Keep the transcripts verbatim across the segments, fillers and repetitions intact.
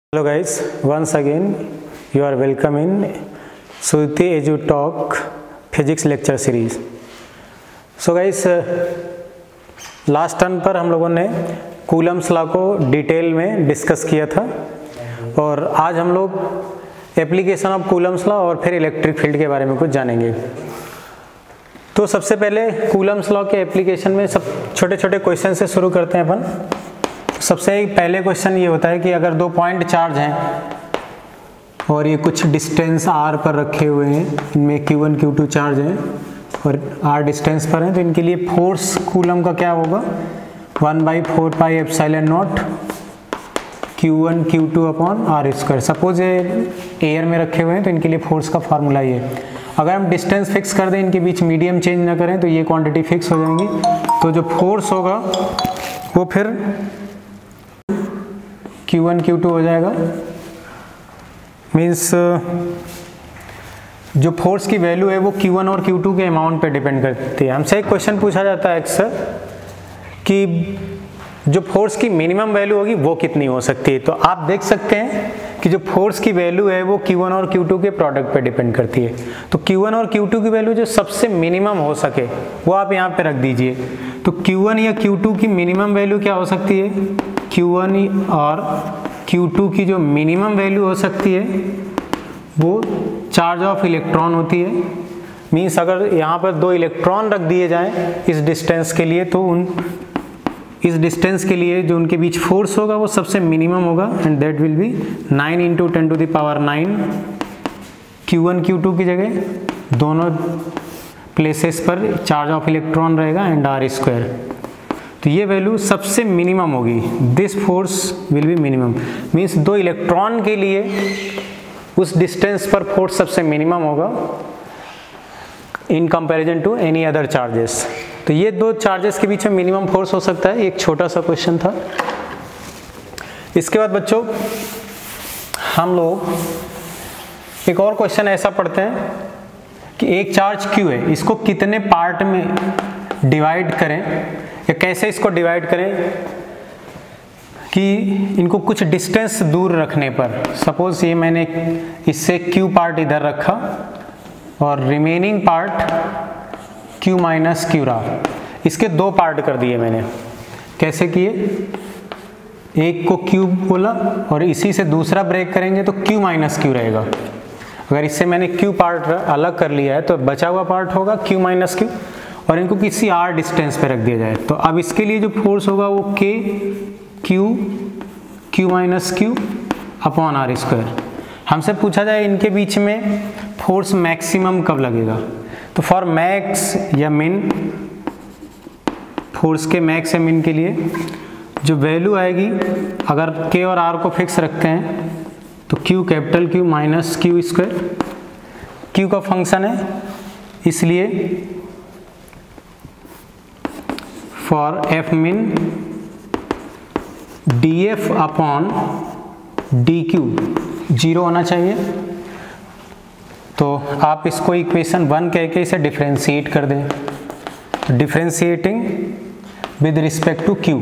Hello guys, once again you are welcome in Suti Edu Talk Physics lecture series. So guys, last turn पर हम लोगों ने Coulomb's law को detail में discuss किया था और आज हम लोग एप्लीकेशन ऑफ कूलम्स लॉ और फिर इलेक्ट्रिक फील्ड के बारे में कुछ जानेंगे। तो सबसे पहले कूलम्स लॉ के एप्लीकेशन में सब छोटे छोटे क्वेश्चन से शुरू करते हैं अपन। सबसे पहले क्वेश्चन ये होता है कि अगर दो पॉइंट चार्ज हैं और ये कुछ डिस्टेंस r पर रखे हुए हैं, इनमें q one Q two charge हैं और r डिस्टेंस पर हैं, तो इनके लिए फोर्स कूलम का क्या होगा, one by four pi epsilon not Q one Q two upon are square. Suppose ये एयर में रखे हुए हैं तो इनके लिए फोर्स का फार्मूला ये है। अगर हम डिस्टेंस फिक्स कर दें, इनके बीच मीडियम चेंज ना करें, तो ये क्वांटिटी फिक्स हो जाएंगी। तो जो फोर्स होगा वो फिर क्यू वन क्यू टू हो जाएगा। मीन्स जो फोर्स की वैल्यू है वो क्यू वन और क्यू टू के अमाउंट पे डिपेंड करती है। हमसे एक क्वेश्चन पूछा जाता है अक्सर कि जो फोर्स की मिनिमम वैल्यू होगी वो कितनी हो सकती है। तो आप देख सकते हैं कि जो फोर्स की वैल्यू है वो क्यू वन और क्यू टू के प्रोडक्ट पे डिपेंड करती है। तो क्यू वन और क्यू टू की वैल्यू जो सबसे मिनिमम हो सके वो आप यहाँ पे रख दीजिए। तो क्यू वन या क्यू टू की मिनिमम वैल्यू क्या हो सकती है, क्यू वन और क्यू टू की जो मिनिमम वैल्यू हो सकती है वो चार्ज ऑफ इलेक्ट्रॉन होती है। मीन्स अगर यहाँ पर दो इलेक्ट्रॉन रख दिए जाएं इस डिस्टेंस के लिए, तो उन इस डिस्टेंस के लिए जो उनके बीच फोर्स होगा वो सबसे मिनिमम होगा, and that will be nine into ten to the power nine Q one Q two की जगह दोनों प्लेसेस पर चार्ज ऑफ इलेक्ट्रॉन रहेगा एंड आर स्क्वायर। तो ये वैल्यू सबसे मिनिमम होगी। This force will be minimum. Means दो इलेक्ट्रॉन के लिए उस डिस्टेंस पर फोर्स सबसे मिनिमम होगा in comparison to any other charges. तो ये दो चार्जेस के बीच में मिनिमम फोर्स हो सकता है। एक छोटा सा क्वेश्चन था। इसके बाद बच्चों हम लोग एक और क्वेश्चन ऐसा पढ़ते हैं कि एक चार्ज Q है, इसको कितने पार्ट में डिवाइड करें या कैसे इसको डिवाइड करें कि इनको कुछ डिस्टेंस दूर रखने पर। सपोज ये मैंने इससे Q पार्ट इधर रखा और remaining part Q minus Q रहा। इसके दो पार्ट कर दिए मैंने। कैसे किए, एक को Q बोला और इसी से दूसरा ब्रेक करेंगे तो Q माइनस Q रहेगा। अगर इससे मैंने Q पार्ट अलग कर लिया है तो बचा हुआ पार्ट होगा Q माइनस Q, और इनको किसी R डिस्टेंस पे रख दिया जाए। तो अब इसके लिए जो फोर्स होगा वो K Q Q minus Q upon are square. हमसे पूछा जाए इनके बीच में फोर्स मैक्सिमम कब लगेगा। तो फॉर मैक्स या मिन, फोर्स के मैक्स या मिन के लिए जो वैल्यू आएगी, अगर K और R को फिक्स रखते हैं तो Q capital Q minus Q square, Q का फंक्शन है इसलिए for F min D F upon D Q zero होना चाहिए। तो आप इसको इक्वेशन वन कह के इसे डिफ्रेंशिएट कर दें। Differentiating with respect to Q,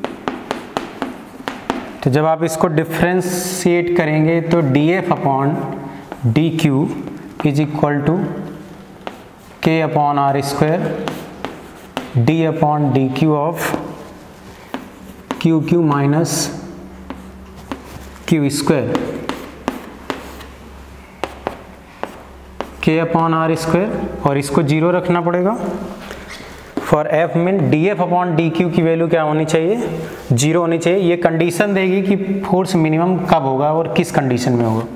तो जब आप इसको डिफ्रेंशिएट करेंगे तो D F upon D Q is equal to K upon are square D upon D Q of Q Q minus Q square K upon are square, और इसको zero रखना पड़ेगा। For F min D F upon D Q की value क्या होनी चाहिए, zero होनी चाहिए। ये कंडीशन देगी कि फोर्स मिनिमम कब होगा और किस कंडीशन में होगा।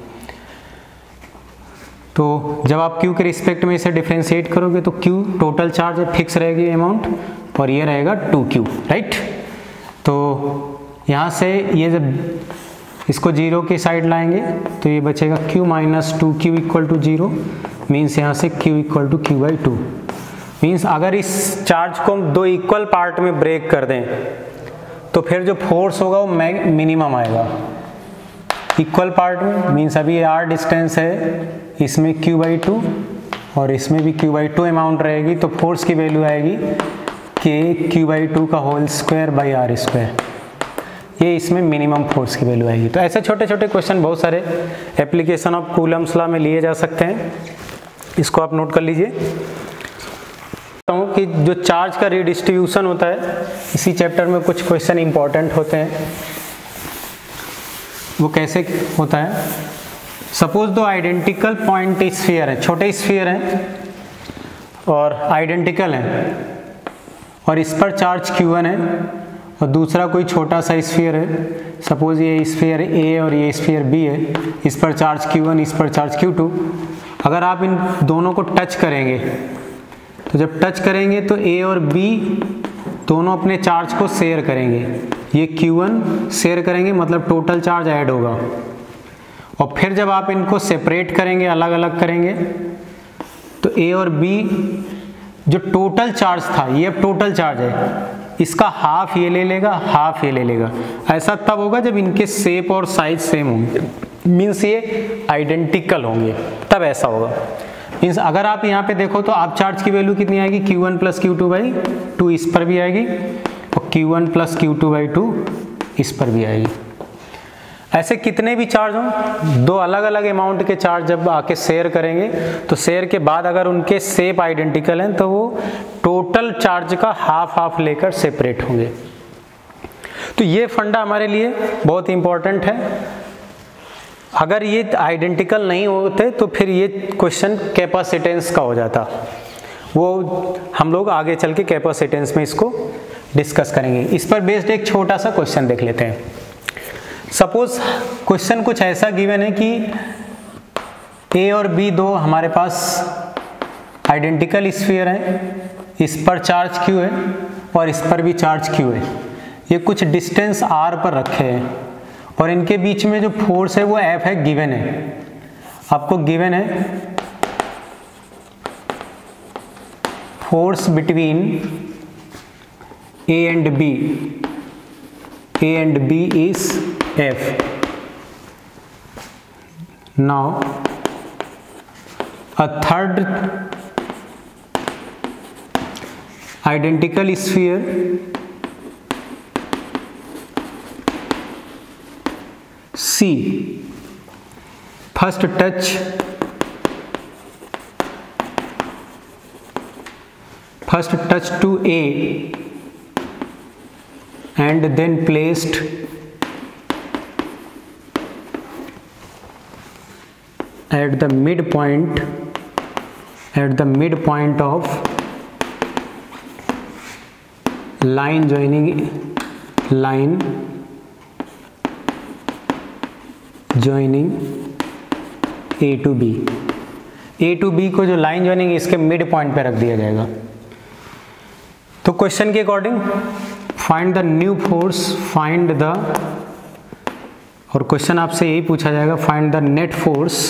तो जब आप Q के रिस्पेक्ट में इसे डिफ्रेंशिएट करोगे तो Q टोटल चार्ज फिक्स रहेगी अमाउंट, और ये रहेगा टू क्यू, राइट। तो यहाँ से ये जब इसको जीरो की साइड लाएंगे तो ये बचेगा Q minus two Q equal to zero. Means यहाँ से Q equal to Q by two. Means अगर इस चार्ज को हम दो इक्वल पार्ट में ब्रेक कर दें तो फिर जो फोर्स होगा वो मिनिमम आएगा इक्वल पार्ट में। मीन्स अभी R डिस्टेंस है, इसमें Q बाई टू और इसमें भी Q बाई टू अमाउंट रहेगी। तो फोर्स की वैल्यू आएगी K Q बाई टू का whole square by R square. ये इसमें मिनिमम फोर्स की वैल्यू आएगी। तो ऐसे छोटे छोटे क्वेश्चन बहुत सारे एप्लीकेशन ऑफ कूलम्स लॉ में लिए जा सकते हैं, इसको आप नोट कर लीजिए। कि जो चार्ज का रिडिस्ट्रीब्यूशन होता है, इसी चैप्टर में कुछ क्वेश्चन इंपॉर्टेंट होते हैं। वो कैसे होता है? सपोज दो आइडेंटिकल पॉइंट स्फीयर है, छोटे स्फीयर हैं और आइडेंटिकल हैं, और इस पर चार्ज क्यू वन है और दूसरा कोई छोटा सा स्फीयर है, सपोज ये स्फीयर ए और ये स्फीयर बी है, इस पर चार्ज क्यू वन, इस पर चार्ज क्यू टू। अगर आप इन दोनों को टच करेंगे तो जब टच करेंगे तो ए और बी दोनों अपने चार्ज को शेयर करेंगे, ये क्यू वन शेयर करेंगे, मतलब टोटल चार्ज ऐड होगा। और फिर जब आप इनको सेपरेट करेंगे, अलग अलग करेंगे, तो ए और बी जो टोटल चार्ज था, ये अब टोटल चार्ज है, इसका हाफ ये ले लेगा, हाफ ये ले लेगा। ऐसा तब होगा जब इनके शेप और साइज सेम होंगे, मीन्स ये आइडेंटिकल होंगे, तब ऐसा होगा। मीन्स अगर आप यहाँ पे देखो तो आप चार्ज की वैल्यू कितनी आएगी, Q one plus Q two by two, इस पर भी आएगी, और Q one plus Q two by two इस पर भी आएगी। ऐसे कितने भी चार्ज हों, दो अलग अलग अमाउंट के चार्ज जब आके शेयर करेंगे, तो शेयर के बाद अगर उनके शेप आइडेंटिकल हैं तो वो टोटल चार्ज का हाफ हाफ लेकर सेपरेट होंगे। तो ये फंडा हमारे लिए बहुत इंपॉर्टेंट है। अगर ये आइडेंटिकल नहीं होते तो फिर ये क्वेश्चन कैपेसिटेंस का हो जाता, वो हम लोग आगे चल के कैपेसिटेंस में इसको डिस्कस करेंगे। इस पर बेस्ड एक छोटा सा क्वेश्चन देख लेते हैं। सपोज क्वेश्चन कुछ ऐसा गिवन है कि ए और बी दो हमारे पास आइडेंटिकल स्फीयर हैं, इस पर चार्ज क्यू है और इस पर भी चार्ज क्यू है, ये कुछ डिस्टेंस आर पर रखे हैं और इनके बीच में जो फोर्स है वो एफ है, गिवन है, आपको गिवन है force between A and B, A and B is F. Now a third identical sphere C, first touch first touch to A and then placed at the midpoint at the midpoint of line joining line joining A to B। A to B को जो line joining इसके mid point पे रख दिया जाएगा। तो question के according find the new force, find the, और क्वेश्चन आपसे यही पूछा जाएगा, find the net force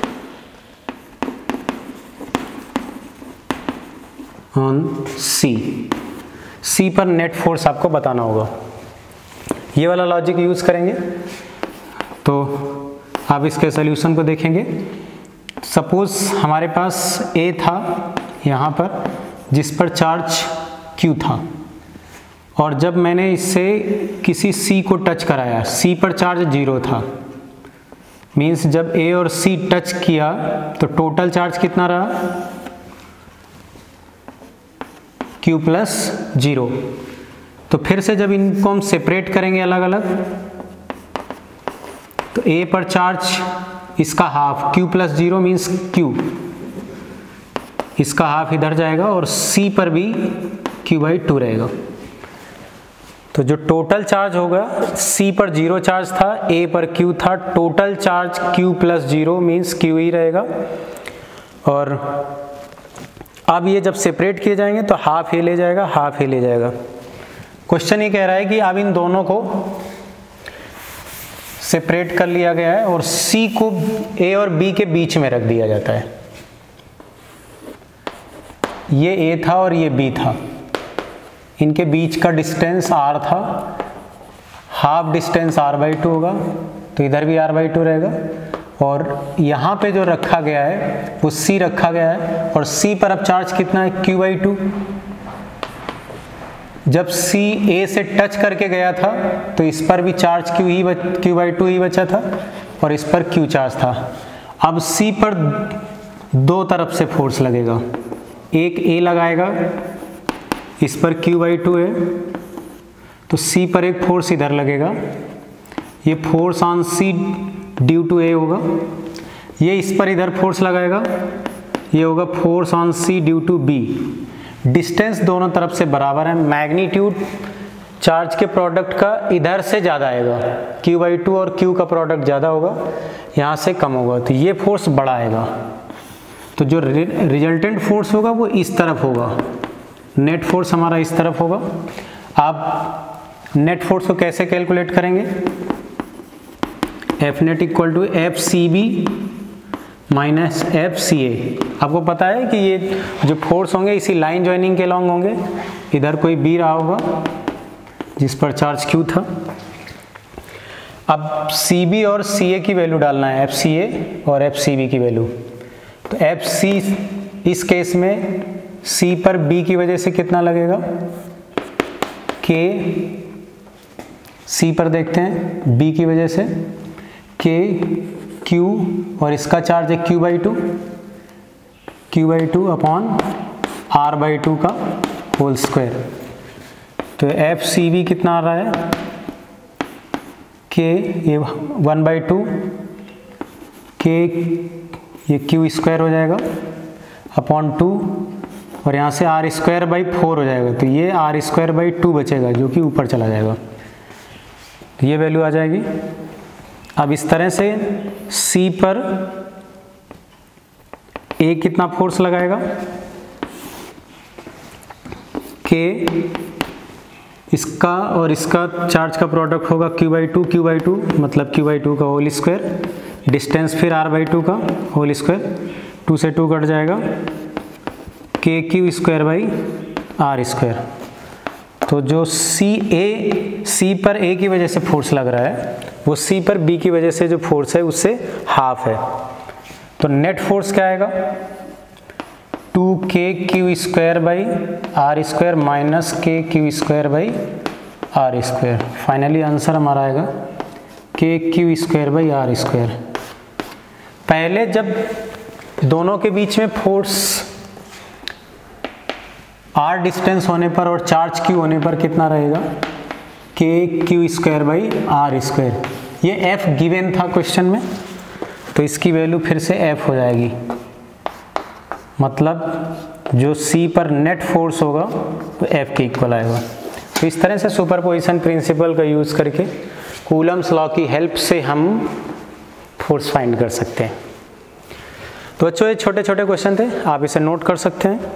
on C। C पर नेट फोर्स आपको बताना होगा, ये वाला लॉजिक यूज करेंगे। तो आप इसके सॉल्यूशन को देखेंगे। सपोज हमारे पास A था यहाँ पर, जिस पर चार्ज Q था, और जब मैंने इससे किसी C को टच कराया, C पर चार्ज जीरो था, मीन्स जब A और C टच किया तो टोटल चार्ज कितना रहा, Q प्लस जीरो। तो फिर से जब इनको हम सेपरेट करेंगे अलग अलग, तो A पर चार्ज इसका half, Q plus zero means Q, इसका हाफ इधर जाएगा, और C पर भी Q बाई टू रहेगा। तो जो टोटल चार्ज होगा, C पर जीरो चार्ज था, A पर Q था, total charge Q plus zero means Q ही रहेगा। और अब ये जब सेपरेट किए जाएंगे तो हाफ ये ले जाएगा, हाफ ये ले जाएगा। क्वेश्चन ये कह रहा है कि अब इन दोनों को सेपरेट कर लिया गया है और C को A और B के बीच में रख दिया जाता है। ये A था और ये B था, इनके बीच का डिस्टेंस R था, half distance R by two होगा, तो इधर भी R बाई टू रहेगा, और यहाँ पे जो रखा गया है वो C रखा गया है, और C पर अब चार्ज कितना है, Q बाई टू। जब C A से टच करके गया था तो इस पर भी चार्ज Q ही Q बाई टू ही बचा था और इस पर Q चार्ज था। अब C पर दो तरफ से फोर्स लगेगा, एक A लगाएगा, इस पर Q बाई टू है तो C पर एक फोर्स इधर लगेगा, ये force on C due to A होगा। ये इस पर इधर फोर्स लगाएगा, ये होगा force on C due to B। Distance दोनों तरफ से बराबर है, मैग्नीट्यूड चार्ज के प्रोडक्ट का इधर से ज़्यादा आएगा, Q बाई टू और Q का प्रोडक्ट ज़्यादा होगा, यहाँ से कम होगा, तो ये फोर्स बड़ा आएगा। तो जो रिजल्टेंट फोर्स होगा वो इस तरफ होगा, नेट फोर्स हमारा इस तरफ होगा। आप नेट फोर्स को कैसे कैलकुलेट करेंगे? F net equal to F C B minus F C A. आपको पता है कि ये जो फोर्स होंगे इसी लाइन ज्वाइनिंग के लॉन्ग होंगे, इधर कोई बी रहा होगा जिस पर चार्ज क्यू था। अब सी बी और सी ए की वैल्यू डालना है, एफ सी ए और एफ सी बी की वैल्यू। तो एफ सी इस केस में सी पर बी की वजह से कितना लगेगा, के सी पर देखते हैं बी की वजह से के क्यू और इसका चार्ज है Q by two, Q by two upon R by two का होल स्क्वायर। तो एफ सी बी कितना आ रहा है, के ये वन बाई टू, के ये क्यू स्क्वायर हो जाएगा अपॉन टू और यहाँ से आर स्क्वायर बाई फोर हो जाएगा, तो ये आर स्क्वायर बाई टू बचेगा जो कि ऊपर चला जाएगा, तो ये वैल्यू आ जाएगी। अब इस तरह से C पर A कितना फोर्स लगाएगा, K इसका और इसका चार्ज का प्रोडक्ट होगा Q by two, Q by two मतलब Q बाई टू का होल स्क्वायर, डिस्टेंस फिर R बाई टू का होल स्क्वायर, टू से टू कट जाएगा, K Q square by R square. तो जो सी ए सी पर ए की वजह से फोर्स लग रहा है वो सी पर बी की वजह से जो फोर्स है उससे हाफ है। तो नेट फोर्स क्या आएगा, two K Q square by R square minus K Q square by R square. Finally answer हमारा आएगा K Q square by R square. पहले जब दोनों के बीच में फोर्स आर डिस्टेंस होने पर और चार्ज क्यू होने पर कितना रहेगा, K Q square by R square. ये एफ गिवन था क्वेश्चन में, तो इसकी वैल्यू फिर से एफ हो जाएगी, मतलब जो सी पर नेट फोर्स होगा वो एफ के इक्वल आएगा। तो इस तरह से सुपरपोजिशन प्रिंसिपल का यूज़ करके कूलम्स लॉ की हेल्प से हम फोर्स फाइंड कर सकते हैं। तो बच्चों ये छोटे छोटे क्वेश्चन थे, आप इसे नोट कर सकते हैं।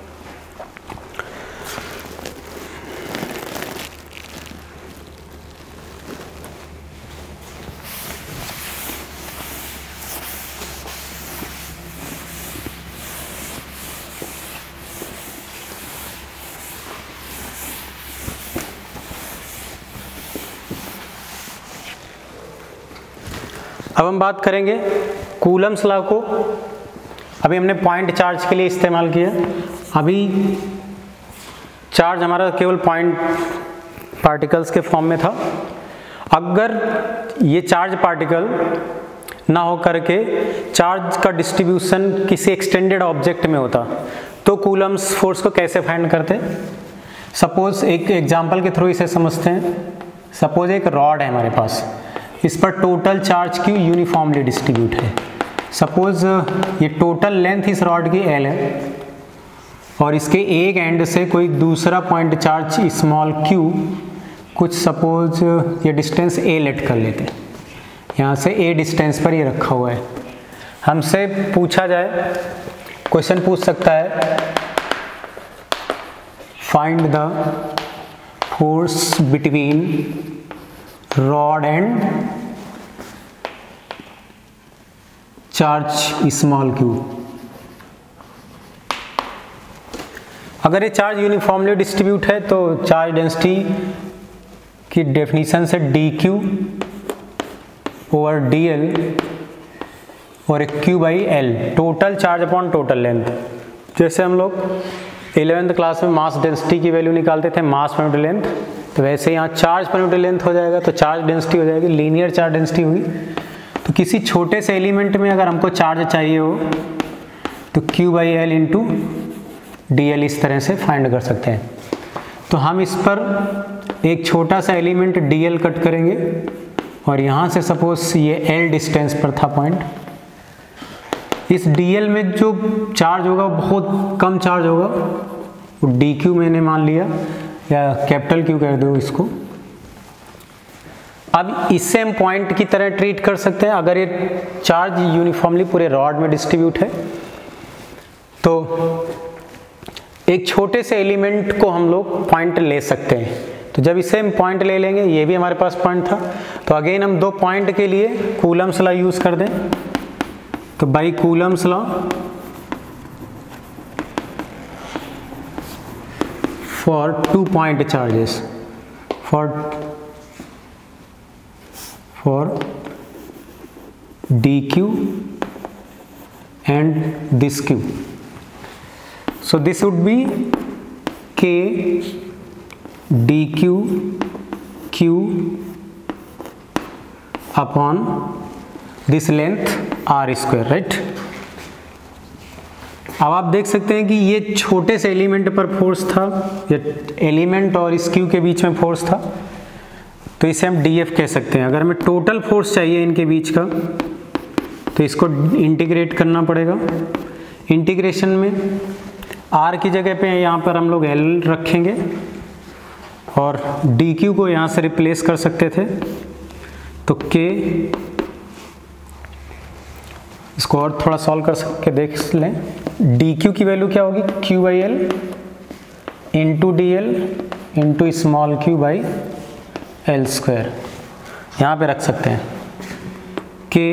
अब हम बात करेंगे कूलम्स लॉ को। अभी हमने पॉइंट चार्ज के लिए इस्तेमाल किया, अभी चार्ज हमारा केवल पॉइंट पार्टिकल्स के फॉर्म में था। अगर ये चार्ज पार्टिकल ना हो करके चार्ज का डिस्ट्रीब्यूशन किसी एक्सटेंडेड ऑब्जेक्ट में होता तो कूलम्स फोर्स को कैसे फाइंड करते? सपोज एक एग्जांपल के थ्रू इसे समझते हैं। सपोज एक रॉड है हमारे पास, इस पर total charge Q uniformly distribute है। सपोज ये टोटल लेंथ इस रॉड की एल है और इसके एक एंड से कोई दूसरा पॉइंट चार्ज स्मॉल क्यू, कुछ सपोज ये डिस्टेंस ए लेट कर लेते हैं, यहाँ से ए डिस्टेंस पर ये रखा हुआ है। हमसे पूछा जाए, क्वेश्चन पूछ सकता है find the force between rod and charge small Q. अगर ये चार्ज यूनिफॉर्मली डिस्ट्रीब्यूट है तो चार्ज डेंसिटी की डेफिनेशन से D Q over D L और एक Q by L, total charge upon total length. जैसे हम लोग इलेवेंथ क्लास में मास डेंसिटी की वैल्यू निकालते थे, मास पर यूनिट लेंथ, तो वैसे यहाँ चार्ज पर यूनिट लेंथ हो जाएगा, तो चार्ज डेंसिटी हो जाएगी, लीनियर चार्ज डेंसिटी होगी। तो किसी छोटे से एलिमेंट में अगर हमको चार्ज चाहिए हो तो Q by L into D L इस तरह से फाइंड कर सकते हैं। तो हम इस पर एक छोटा सा एलिमेंट डी एल कट करेंगे और यहाँ से सपोज ये L डिस्टेंस पर था पॉइंट, इस डी एल में जो चार्ज होगा बहुत कम चार्ज होगा, वो डी क्यू मैंने मान लिया या कैपिटल क्यू कह दो इसको। अब इससे हम पॉइंट की तरह ट्रीट कर सकते हैं। अगर ये चार्ज यूनिफॉर्मली पूरे रॉड में डिस्ट्रीब्यूट है तो एक छोटे से एलिमेंट को हम लोग पॉइंट ले सकते हैं। तो जब इसे हम पॉइंट ले लेंगे, ये भी हमारे पास पॉइंट था, तो अगेन हम दो पॉइंट के लिए कूलम्ब्स लॉ यूज कर दें। तो by Coulomb's law for two point charges for for dq and this q. So this would be k dq q upon this length r square, right? अब आप देख सकते हैं कि ये छोटे से एलिमेंट पर फोर्स था, या एलिमेंट और इस क्यू के बीच में फोर्स था, तो इसे हम डी एफ कह सकते हैं। अगर हमें टोटल फोर्स चाहिए इनके बीच का तो इसको इंटीग्रेट करना पड़ेगा। इंटीग्रेशन में आर की जगह पे यहाँ पर हम लोग एल रखेंगे और डी क्यू को यहाँ से रिप्लेस कर सकते थे, तो के, इसको और थोड़ा सॉल्व कर सके देख लें। डी क्यू की वैल्यू क्या होगी, Q by L into D L into small Q by L square, यहाँ पे रख सकते हैं। K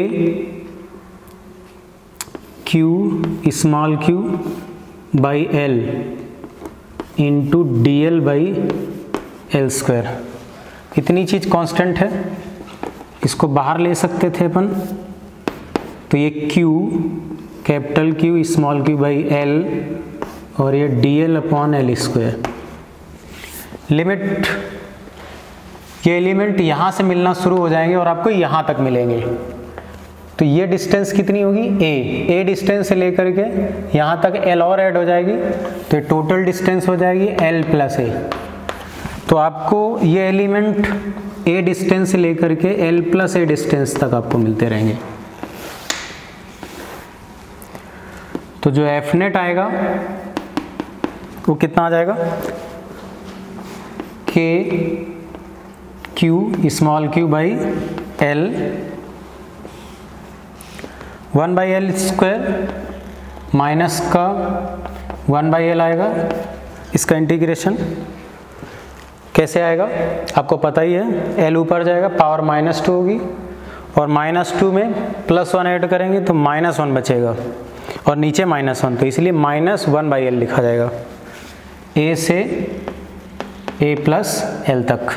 Q small Q by L into D L by L square, इतनी चीज़ कांस्टेंट है, इसको बाहर ले सकते थे अपन। तो ये Q capital Q small q by L और ये D L upon L square. Limit, ये एलिमेंट यहाँ से मिलना शुरू हो जाएंगे और आपको यहाँ तक मिलेंगे। तो ये डिस्टेंस कितनी होगी, a, a डिस्टेंस से लेकर के यहाँ तक L और ऐड हो जाएगी, तो टोटल डिस्टेंस हो जाएगी L प्लस a। तो आपको ये एलिमेंट a डिस्टेंस से लेकर के L प्लस a डिस्टेंस तक आपको मिलते रहेंगे। तो जो एफ नेट आएगा वो कितना आ जाएगा, K Q small Q by L one by L square minus का वन बाई एल आएगा। इसका इंटीग्रेशन कैसे आएगा आपको पता ही है, एल ऊपर जाएगा, पावर माइनस टू होगी और माइनस टू में प्लस वन ऐड करेंगे तो माइनस वन बचेगा और नीचे माइनस वन, तो इसलिए माइनस वन बाई एल लिखा जाएगा, ए से ए प्लस एल तक।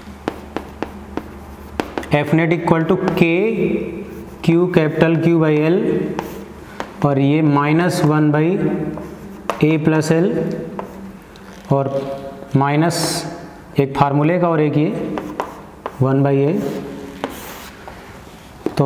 F net equal to K Q capital Q by L और ये minus one by A plus L और माइनस एक फार्मूले का और एक ये वन बाई ए। तो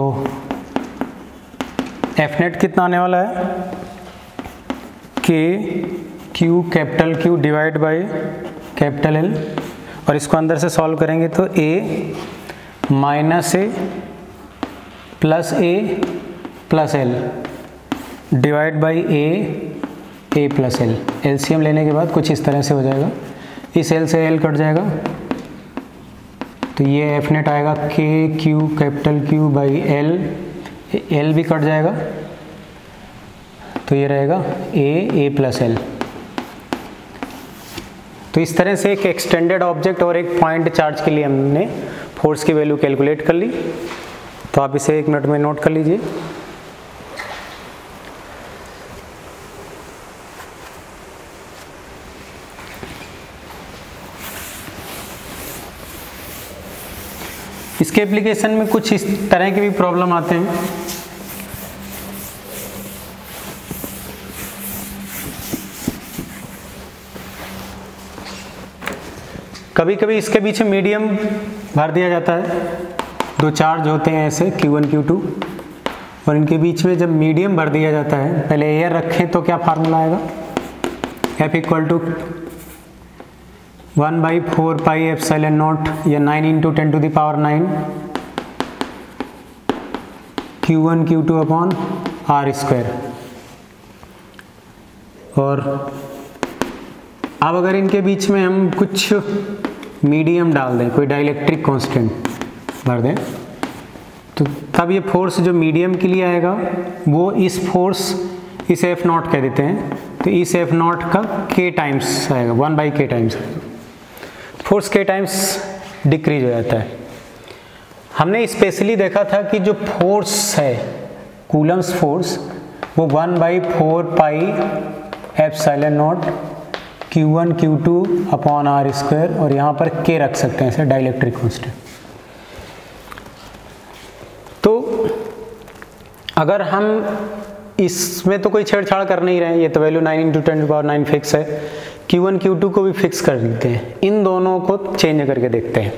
एफ नेट कितना आने वाला है, K Q capital Q divide by capital L और इसको अंदर से सॉल्व करेंगे तो A minus A plus A plus L divide by A A plus L. LCM लेने के बाद कुछ इस तरह से हो जाएगा, इस एल से एल कट जाएगा तो ये एफ नेट आएगा K Q capital Q by L, L भी कट जाएगा तो ये रहेगा ए ए प्लस एल। तो इस तरह से एक एक्सटेंडेड ऑब्जेक्ट और एक पॉइंट चार्ज के लिए हमने फोर्स की वैल्यू कैलकुलेट कर ली। तो आप इसे एक मिनट में नोट कर लीजिए। इसके एप्लीकेशन में कुछ इस तरह के भी प्रॉब्लम आते हैं। कभी कभी इसके पीछे मीडियम भर दिया जाता है, दो चार्ज होते हैं ऐसे क्यू वन क्यू टू, और इनके बीच में जब मीडियम भर दिया जाता है, पहले एयर रखें तो क्या फार्मूला आएगा, F equal to one by four pi epsilon naught या nine into ten to the power nine Q one Q two upon are square. और अब अगर इनके बीच में हम कुछ मीडियम डाल दें, कोई डाइलेक्ट्रिक कांस्टेंट भर दें, तो तब ये फोर्स जो मीडियम के लिए आएगा वो इस फोर्स, इस एफ नॉट कह देते हैं, तो इस एफ नॉट का के टाइम्स आएगा, one by K times, force K times decrease हो जाता है। हमने स्पेशली देखा था कि जो फोर्स है कूलम्स फोर्स वो one by four pi epsilon not Q one Q two upon are square, और यहाँ पर के रख सकते हैं ऐसे डाइलेक्ट्रिक कांस्टेंट। तो अगर हम इसमें तो कोई छेड़छाड़ कर नहीं रहे हैं, ये तो value nine into ten to power nine fix है, क्यू वन क्यू टू को भी फिक्स कर देते हैं, इन दोनों को चेंज करके देखते हैं।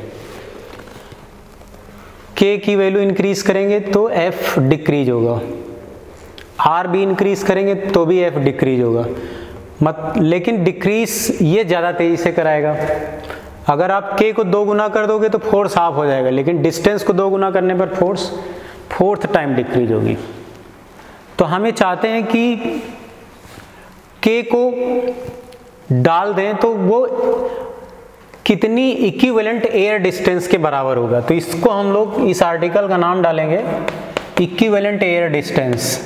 के की वैल्यू इंक्रीज करेंगे तो एफ डिक्रीज होगा, आर भी इंक्रीज करेंगे तो भी एफ डिक्रीज होगा, मत लेकिन डिक्रीज ये ज़्यादा तेज़ी से कराएगा। अगर आप के को दो गुना कर दोगे तो फोर्स हाफ हो जाएगा, लेकिन डिस्टेंस को दो गुना करने पर फोर्स फोर्थ टाइम डिक्रीज होगी। तो हमें चाहते हैं कि के को डाल दें तो वो कितनी इक्विवेलेंट एयर डिस्टेंस के बराबर होगा, तो इसको हम लोग इस आर्टिकल का नाम डालेंगे equivalent air distance,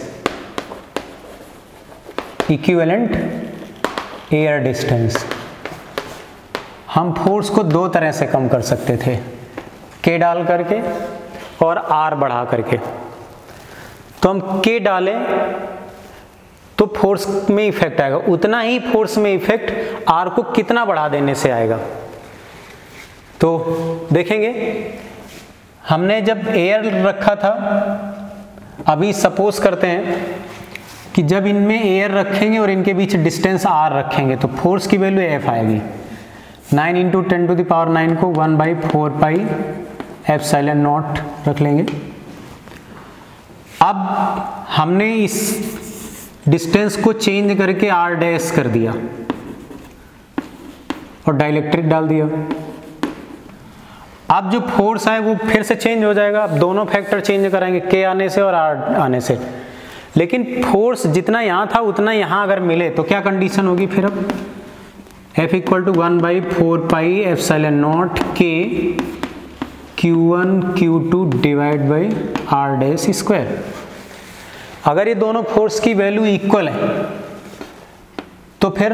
equivalent air distance. हम फोर्स को दो तरह से कम कर सकते थे, के डाल करके और आर बढ़ा करके। तो हम के डालें तो फोर्स में इफेक्ट आएगा, उतना ही फोर्स में इफेक्ट आर को कितना बढ़ा देने से आएगा। तो देखेंगे हमने जब एयर रखा था, अभी सपोज करते हैं कि जब इनमें एयर रखेंगे और इनके बीच डिस्टेंस आर रखेंगे तो फोर्स की वैल्यू एफ आएगी, nine into ten to the power nine को one by four pi epsilon naught रख लेंगे। अब हमने इस डिस्टेंस को चेंज करके आर डैश कर दिया और डाइलेक्ट्रिक डाल दिया। अब जो फोर्स है वो फिर से चेंज हो जाएगा, अब दोनों फैक्टर चेंज कराएंगे, के आने से और आर आने से, लेकिन फोर्स जितना यहाँ था उतना यहाँ अगर मिले तो क्या कंडीशन होगी फिर, अब F equal to one by four pi epsilon naught K Q one Q two divide by R dash square. अगर ये दोनों फोर्स की वैल्यू इक्वल है तो फिर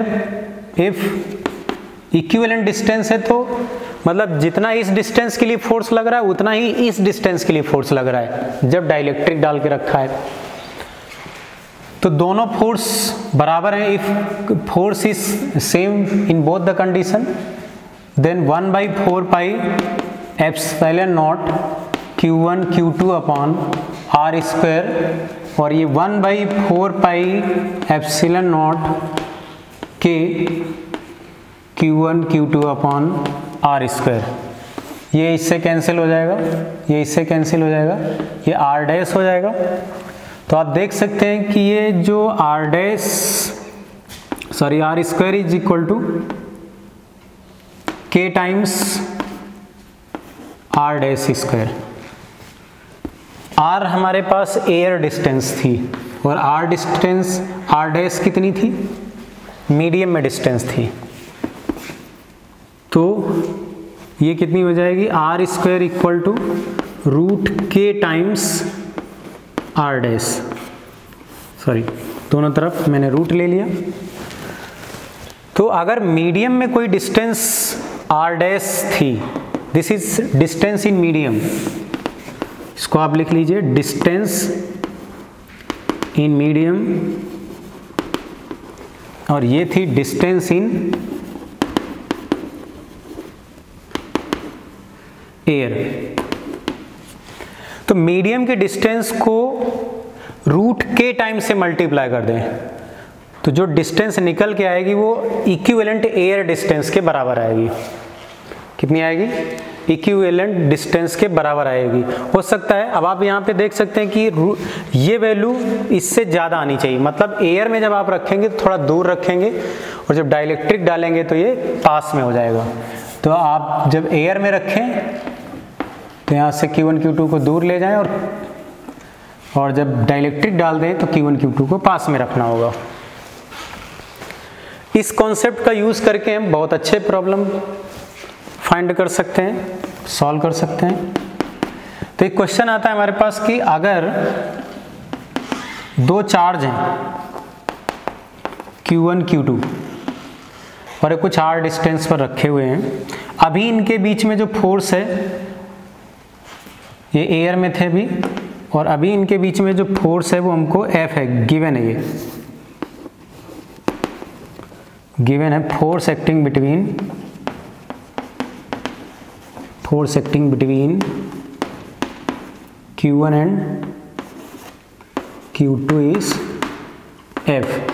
इफ इक्विवेलेंट डिस्टेंस है तो मतलब जितना इस डिस्टेंस के लिए फोर्स लग रहा है उतना ही इस डिस्टेंस के लिए फोर्स लग रहा है जब डाइलेक्ट्रिक डाल के रखा है। तो दोनों फोर्स बराबर हैं, if force is same in both the condition then one by four pi epsilon not Q one Q two upon are square, और ये one by four pi epsilon naught K Q one Q two upon are square, ये इससे cancel हो जाएगा, ये इससे cancel हो जाएगा, ये आर डैश हो जाएगा। तो आप देख सकते हैं कि ये जो R dash sorry R square is equal to K times R dash square. R हमारे पास एयर डिस्टेंस थी और आर डिस्टेंस आर डैश कितनी थी, मीडियम में डिस्टेंस थी, तो ये कितनी हो जाएगी, R square equal to root K times R dash, sorry दोनों तरफ मैंने रूट ले लिया। तो अगर मीडियम में कोई डिस्टेंस आर डैश थी, this is distance in medium, इसको आप लिख लीजिए डिस्टेंस इन मीडियम, और ये थी डिस्टेंस इन एयर। तो मीडियम के डिस्टेंस को रूट के टाइम से मल्टीप्लाई कर दें तो जो डिस्टेंस निकल के आएगी वो इक्विवेलेंट एयर डिस्टेंस के बराबर आएगी। कितनी आएगी, इक्विवेलेंट डिस्टेंस के बराबर आएगी। हो सकता है, अब आप यहाँ पे देख सकते हैं कि ये वैल्यू इससे ज़्यादा आनी चाहिए, मतलब एयर में जब आप रखेंगे तो थोड़ा दूर रखेंगे और जब डाइलेक्ट्रिक डालेंगे तो ये पास में हो जाएगा। तो आप जब एयर में रखें तो यहाँ से क्यू वन क्यू टू को दूर ले जाएं और और जब डाइलेक्ट्रिक डाल दें तो क्यू वन क्यू टू को पास में रखना होगा। इस कॉन्सेप्ट का यूज़ करके हम बहुत अच्छे प्रॉब्लम फाइंड कर सकते हैं, सॉल्व कर सकते हैं। तो एक क्वेश्चन आता है हमारे पास कि अगर दो चार्ज हैं क्यू वन क्यू टू और एक कुछ आर डिस्टेंस पर रखे हुए हैं, अभी इनके बीच में जो फोर्स है, ये एयर में थे अभी, और अभी इनके बीच में जो फोर्स है वो हमको एफ है, गिवन है, ये गिवन है, force acting between force acting between Q one and Q two is F.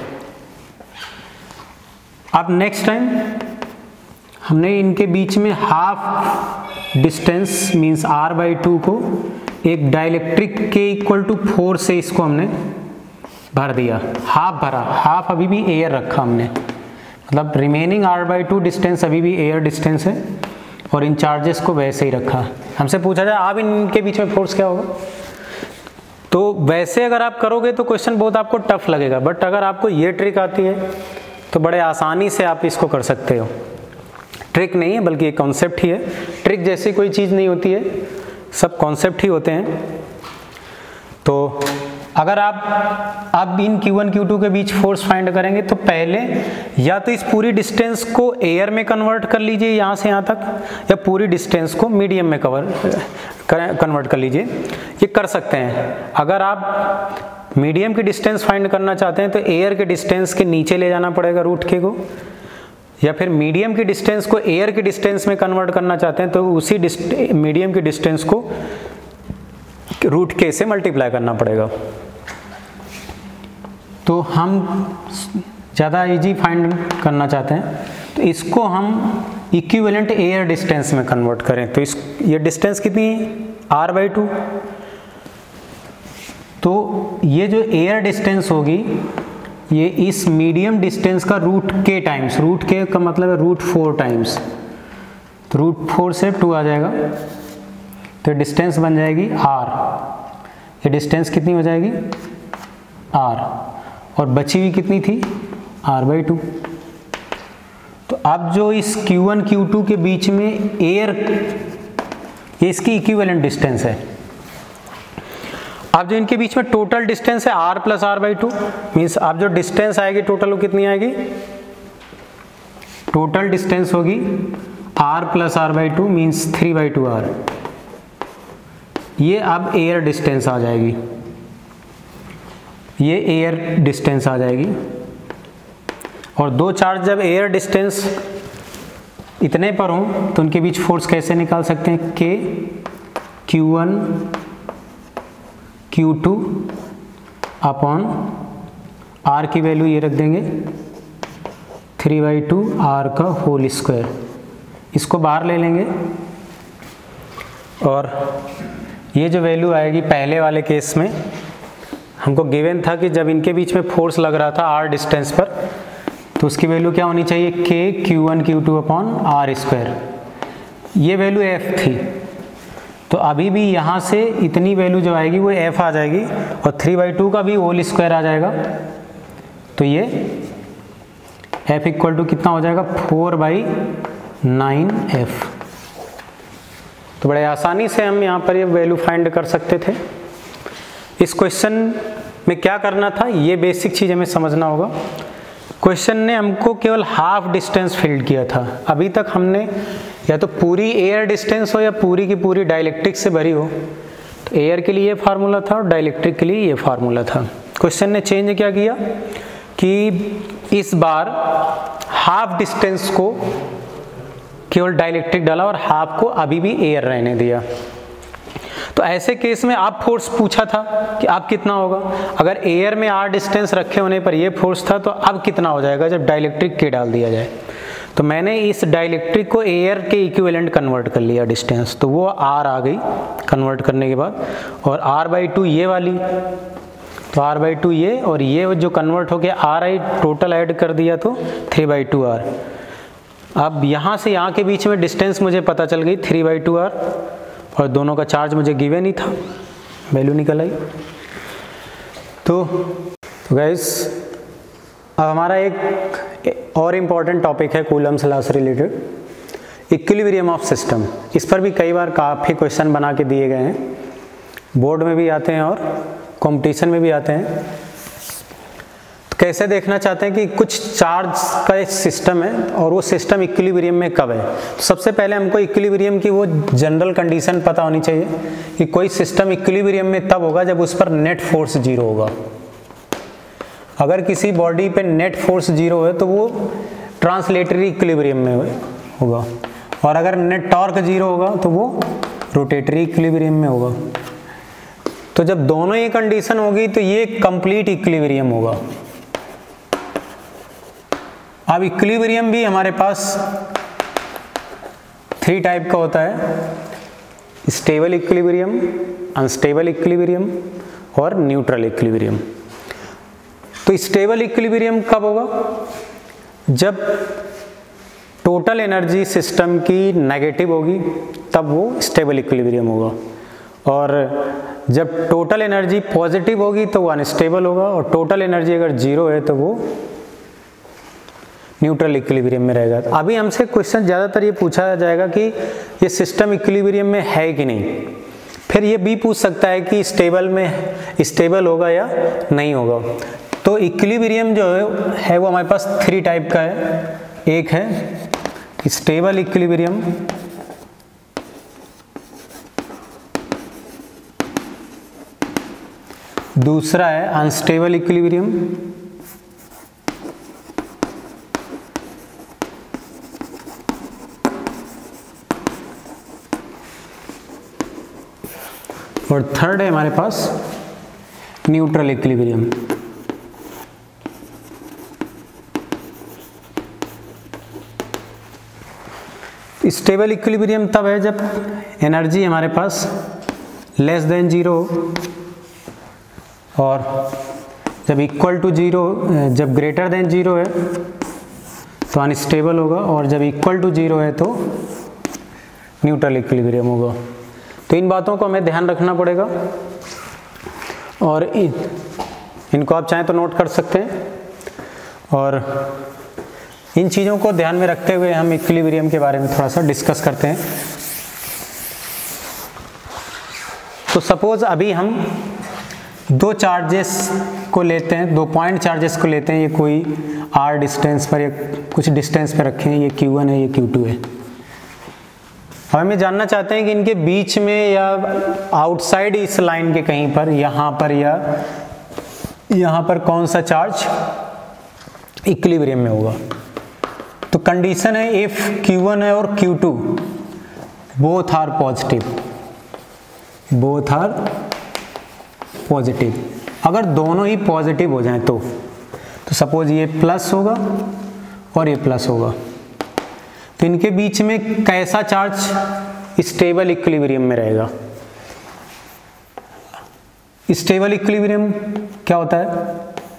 अब नेक्स्ट टाइम हमने इनके बीच में half distance means R by two को एक डाइलेक्ट्रिक के इक्वल टू फोर से इसको हमने भर दिया, हाफ भरा, हाफ अभी भी एयर रखा हमने, मतलब remaining R by two distance अभी भी एयर डिस्टेंस है और इन चार्जेस को वैसे ही रखा। हमसे पूछा जाए अब इनके बीच में फोर्स क्या होगा, तो वैसे अगर आप करोगे तो क्वेश्चन बहुत आपको टफ लगेगा, बट अगर आपको ये ट्रिक आती है तो बड़े आसानी से आप इसको कर सकते हो। ट्रिक नहीं है बल्कि एक कॉन्सेप्ट ही है, ट्रिक जैसी कोई चीज़ नहीं होती है, सब कॉन्सेप्ट ही होते हैं। तो अगर आप अब इन क्यू वन क्यू टू के बीच फोर्स फाइंड करेंगे तो पहले या तो इस पूरी डिस्टेंस को एयर में कन्वर्ट कर लीजिए यहाँ से यहाँ तक, या पूरी डिस्टेंस को मीडियम में कवर कन्वर्ट कर लीजिए, ये कर सकते हैं। अगर आप मीडियम की डिस्टेंस फाइंड करना चाहते हैं तो एयर के डिस्टेंस के नीचे ले जाना पड़ेगा रूट के को, या फिर मीडियम की डिस्टेंस को एयर की डिस्टेंस में कन्वर्ट करना चाहते हैं तो उसी मीडियम की डिस्टेंस को रूट के से मल्टीप्लाई करना पड़ेगा। तो हम ज़्यादा इजी फाइंड करना चाहते हैं तो इसको हम इक्विवेलेंट एयर डिस्टेंस में कन्वर्ट करें। तो इस ये डिस्टेंस कितनी है, आर बाई टू, तो ये जो एयर डिस्टेंस होगी ये इस मीडियम डिस्टेंस का root K times, root K का मतलब है रूट फोर टाइम्स, तो रूट फोर से टू आ जाएगा तो डिस्टेंस बन जाएगी आर। ये डिस्टेंस कितनी हो जाएगी, आर, और बची हुई कितनी थी, आर बाई टू। तो अब जो इस क्यू वन क्यू टू के बीच में एयर, ये इसकी इक्विवेलेंट डिस्टेंस है। अब जो इनके बीच में टोटल डिस्टेंस है R plus R by two, means अब जो डिस्टेंस आएगी टोटल वो कितनी आएगी, टोटल डिस्टेंस होगी R plus R by two means three by two R. ये अब एयर डिस्टेंस आ जाएगी, ये एयर डिस्टेंस आ जाएगी। और दो चार्ज जब एयर डिस्टेंस इतने पर हों तो उनके बीच फोर्स कैसे निकाल सकते हैं, K Q one Q two upon R की वैल्यू ये रख देंगे थ्री बाई टू आर का होल स्क्वायर, इसको बाहर ले लेंगे और ये जो वैल्यू आएगी पहले वाले केस में हमको गिवन था कि जब इनके बीच में फोर्स लग रहा था आर डिस्टेंस पर तो उसकी वैल्यू क्या होनी चाहिए, K Q one Q two upon are square, ये वैल्यू एफ थी। तो अभी भी यहाँ से इतनी वैल्यू जो आएगी वो एफ आ जाएगी और थ्री बाई टू का भी होल स्क्वायर आ जाएगा, तो ये एफ इक्वल टू कितना हो जाएगा, फोर बाई नाइन एफ। तो बड़े आसानी से हम यहाँ पर ये वैल्यू फाइंड कर सकते थे। इस क्वेश्चन में क्या करना था, ये बेसिक चीज़ हमें समझना होगा। क्वेश्चन ने हमको केवल हाफ डिस्टेंस फील्ड किया था, अभी तक हमने या तो पूरी एयर डिस्टेंस हो या पूरी की पूरी डाइलेक्ट्रिक से भरी हो, तो एयर के लिए ये फार्मूला था और डाइलेक्ट्रिक के लिए ये फार्मूला था। क्वेश्चन ने चेंज क्या किया कि इस बार हाफ डिस्टेंस को केवल डाइलेक्ट्रिक डाला और हाफ को अभी भी एयर रहने दिया। तो ऐसे केस में आप फोर्स पूछा था कि अब कितना होगा, अगर एयर में आर डिस्टेंस रखे होने पर ये फोर्स था तो अब कितना हो जाएगा जब डाइलेक्ट्रिक के डाल दिया जाए। तो मैंने इस डाइलेक्ट्रिक को एयर के इक्विवेलेंट कन्वर्ट कर लिया डिस्टेंस, तो वो आर आ गई कन्वर्ट करने के बाद, और आर बाई टू ये वाली, तो आर बाई टू ये, और ये जो कन्वर्ट हो गया आर आई टोटल ऐड कर दिया तो थ्री बाई टू आर। अब यहाँ से यहाँ के बीच में डिस्टेंस मुझे पता चल गई थ्री बाई टू आर, और दोनों का चार्ज मुझे गिवन ही था, वैल्यू निकल आई। तो गाइस अब हमारा एक और इम्पॉर्टेंट टॉपिक है कूलम्ब्स लॉ से रिलेटेड, इक्विलिब्रियम ऑफ सिस्टम। इस पर भी कई बार काफ़ी क्वेश्चन बना के दिए गए हैं, बोर्ड में भी आते हैं और कंपटीशन में भी आते हैं। तो कैसे देखना चाहते हैं कि कुछ चार्ज का एक सिस्टम है और वो सिस्टम इक्विलिब्रियम में कब है। तो सबसे पहले हमको इक्विलिब्रियम की वो जनरल कंडीशन पता होनी चाहिए कि कोई सिस्टम इक्विलिब्रियम में तब होगा जब उस पर नेट फोर्स जीरो होगा। अगर किसी बॉडी पे नेट फोर्स जीरो है तो वो ट्रांसलेटरी इक्विलिब्रियम में होगा, और अगर नेट टॉर्क जीरो होगा तो वो रोटेटरी इक्विलिब्रियम में होगा। तो जब दोनों ही कंडीशन होगी तो ये कंप्लीट इक्विलिब्रियम होगा। अब इक्विलिब्रियम भी हमारे पास थ्री टाइप का होता है, स्टेबल इक्विलिब्रियम, अनस्टेबल इक्विलिब्रियम और न्यूट्रल इक्विलिब्रियम। तो स्टेबल इक्विलिब्रियम कब होगा? जब टोटल एनर्जी सिस्टम की नेगेटिव होगी तब वो स्टेबल इक्विलिब्रियम होगा, और जब टोटल एनर्जी पॉजिटिव होगी तो वो अनस्टेबल होगा, और टोटल एनर्जी अगर जीरो है तो वो न्यूट्रल इक्विलिब्रियम में रहेगा। अभी हमसे क्वेश्चन ज़्यादातर ये पूछा जाएगा कि ये सिस्टम इक्विलिब्रियम में है कि नहीं। फिर ये भी पूछ सकता है कि स्टेबल में स्टेबल होगा या नहीं होगा। तो इक्विलिब्रियम जो है, है वो हमारे पास थ्री टाइप का है। एक है स्टेबल इक्विलिब्रियम, दूसरा है अनस्टेबल इक्विलिब्रियम, और थर्ड है हमारे पास न्यूट्रल इक्विलिब्रियम। स्टेबल इक्विलिब्रियम तब है जब एनर्जी हमारे पास लेस देन जीरो, और जब इक्वल टू जीरो, जब ग्रेटर देन जीरो है तो अनस्टेबल होगा, और जब इक्वल टू जीरो है तो न्यूट्रल इक्विलिब्रियम होगा। तो इन बातों को हमें ध्यान रखना पड़ेगा, और इन, इनको आप चाहें तो नोट कर सकते हैं। और इन चीज़ों को ध्यान में रखते हुए हम इक्विलिब्रियम के बारे में थोड़ा सा डिस्कस करते हैं। तो सपोज अभी हम दो चार्जेस को लेते हैं, दो पॉइंट चार्जेस को लेते हैं, ये कोई आर डिस्टेंस पर या कुछ डिस्टेंस पर रखे हैं, ये क्यू वन है, ये क्यू टू है। अब हमें जानना चाहते हैं कि इनके बीच में या आउटसाइड इस लाइन के कहीं पर, यहाँ पर या यहाँ पर कौन सा चार्ज इक्विलिब्रियम में होगा। तो कंडीशन है इफ क्यू वन है और Q two both are positive, both are positive. अगर दोनों ही पॉजिटिव हो जाएं तो तो सपोज ये प्लस होगा और ये प्लस होगा, तो इनके बीच में कैसा चार्ज स्टेबल इक्विलिब्रियम में रहेगा। स्टेबल इक्विलिब्रियम क्या होता है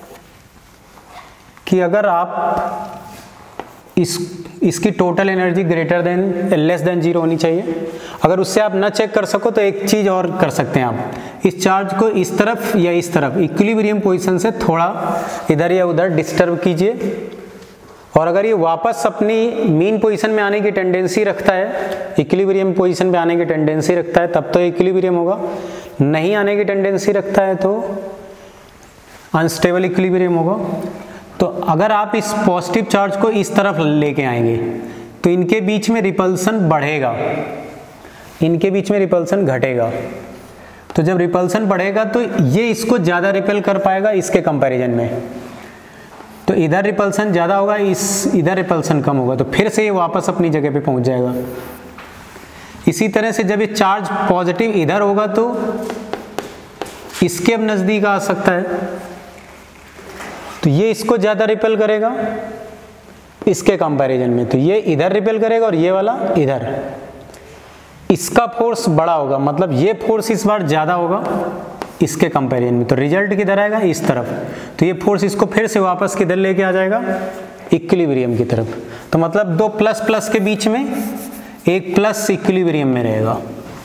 कि अगर आप इस इसकी total energy greater than less than zero होनी चाहिए। अगर उससे आप ना चेक कर सको तो एक चीज़ और कर सकते हैं, आप इस चार्ज को इस तरफ या इस तरफ इक्विलिब्रियम पोजीशन से थोड़ा इधर या उधर डिस्टर्ब कीजिए, और अगर ये वापस अपनी मीन पोजीशन में आने की टेंडेंसी रखता है, इक्विलिब्रियम पोजीशन पे आने की टेंडेंसी रखता है, तब तो इक्विलिब्रियम होगा। नहीं आने की टेंडेंसी रखता है तो अनस्टेबल इक्विलिब्रियम होगा। तो अगर आप इस पॉजिटिव चार्ज को इस तरफ लेके आएंगे तो इनके बीच में रिपल्सन बढ़ेगा, इनके बीच में रिपल्सन घटेगा। तो जब रिपल्सन बढ़ेगा तो ये इसको ज़्यादा रिपेल कर पाएगा इसके कंपैरिजन में, तो इधर रिपल्सन ज़्यादा होगा, इस इधर रिपल्सन कम होगा, तो फिर से ये वापस अपनी जगह पे पहुंच जाएगा। इसी तरह से जब ये चार्ज पॉजिटिव इधर होगा तो इसके अब नज़दीक आ सकता है, तो ये इसको ज़्यादा रिपेल करेगा, इसके कंपैरिजन में, तो ये इधर रिपेल करेगा और ये वाला इधर, इसका फोर्स बड़ा होगा, मतलब ये फोर्स इस बार ज़्यादा होगा इसके कंपैरिजन में, तो रिजल्ट किधर आएगा, इस तरफ। तो ये फोर्स इसको फिर से वापस किधर लेके आ जाएगा, इक्विलिब्रियम की तरफ। तो मतलब दो प्लस प्लस के बीच में एक प्लस इक्विलिब्रियम में रहेगा,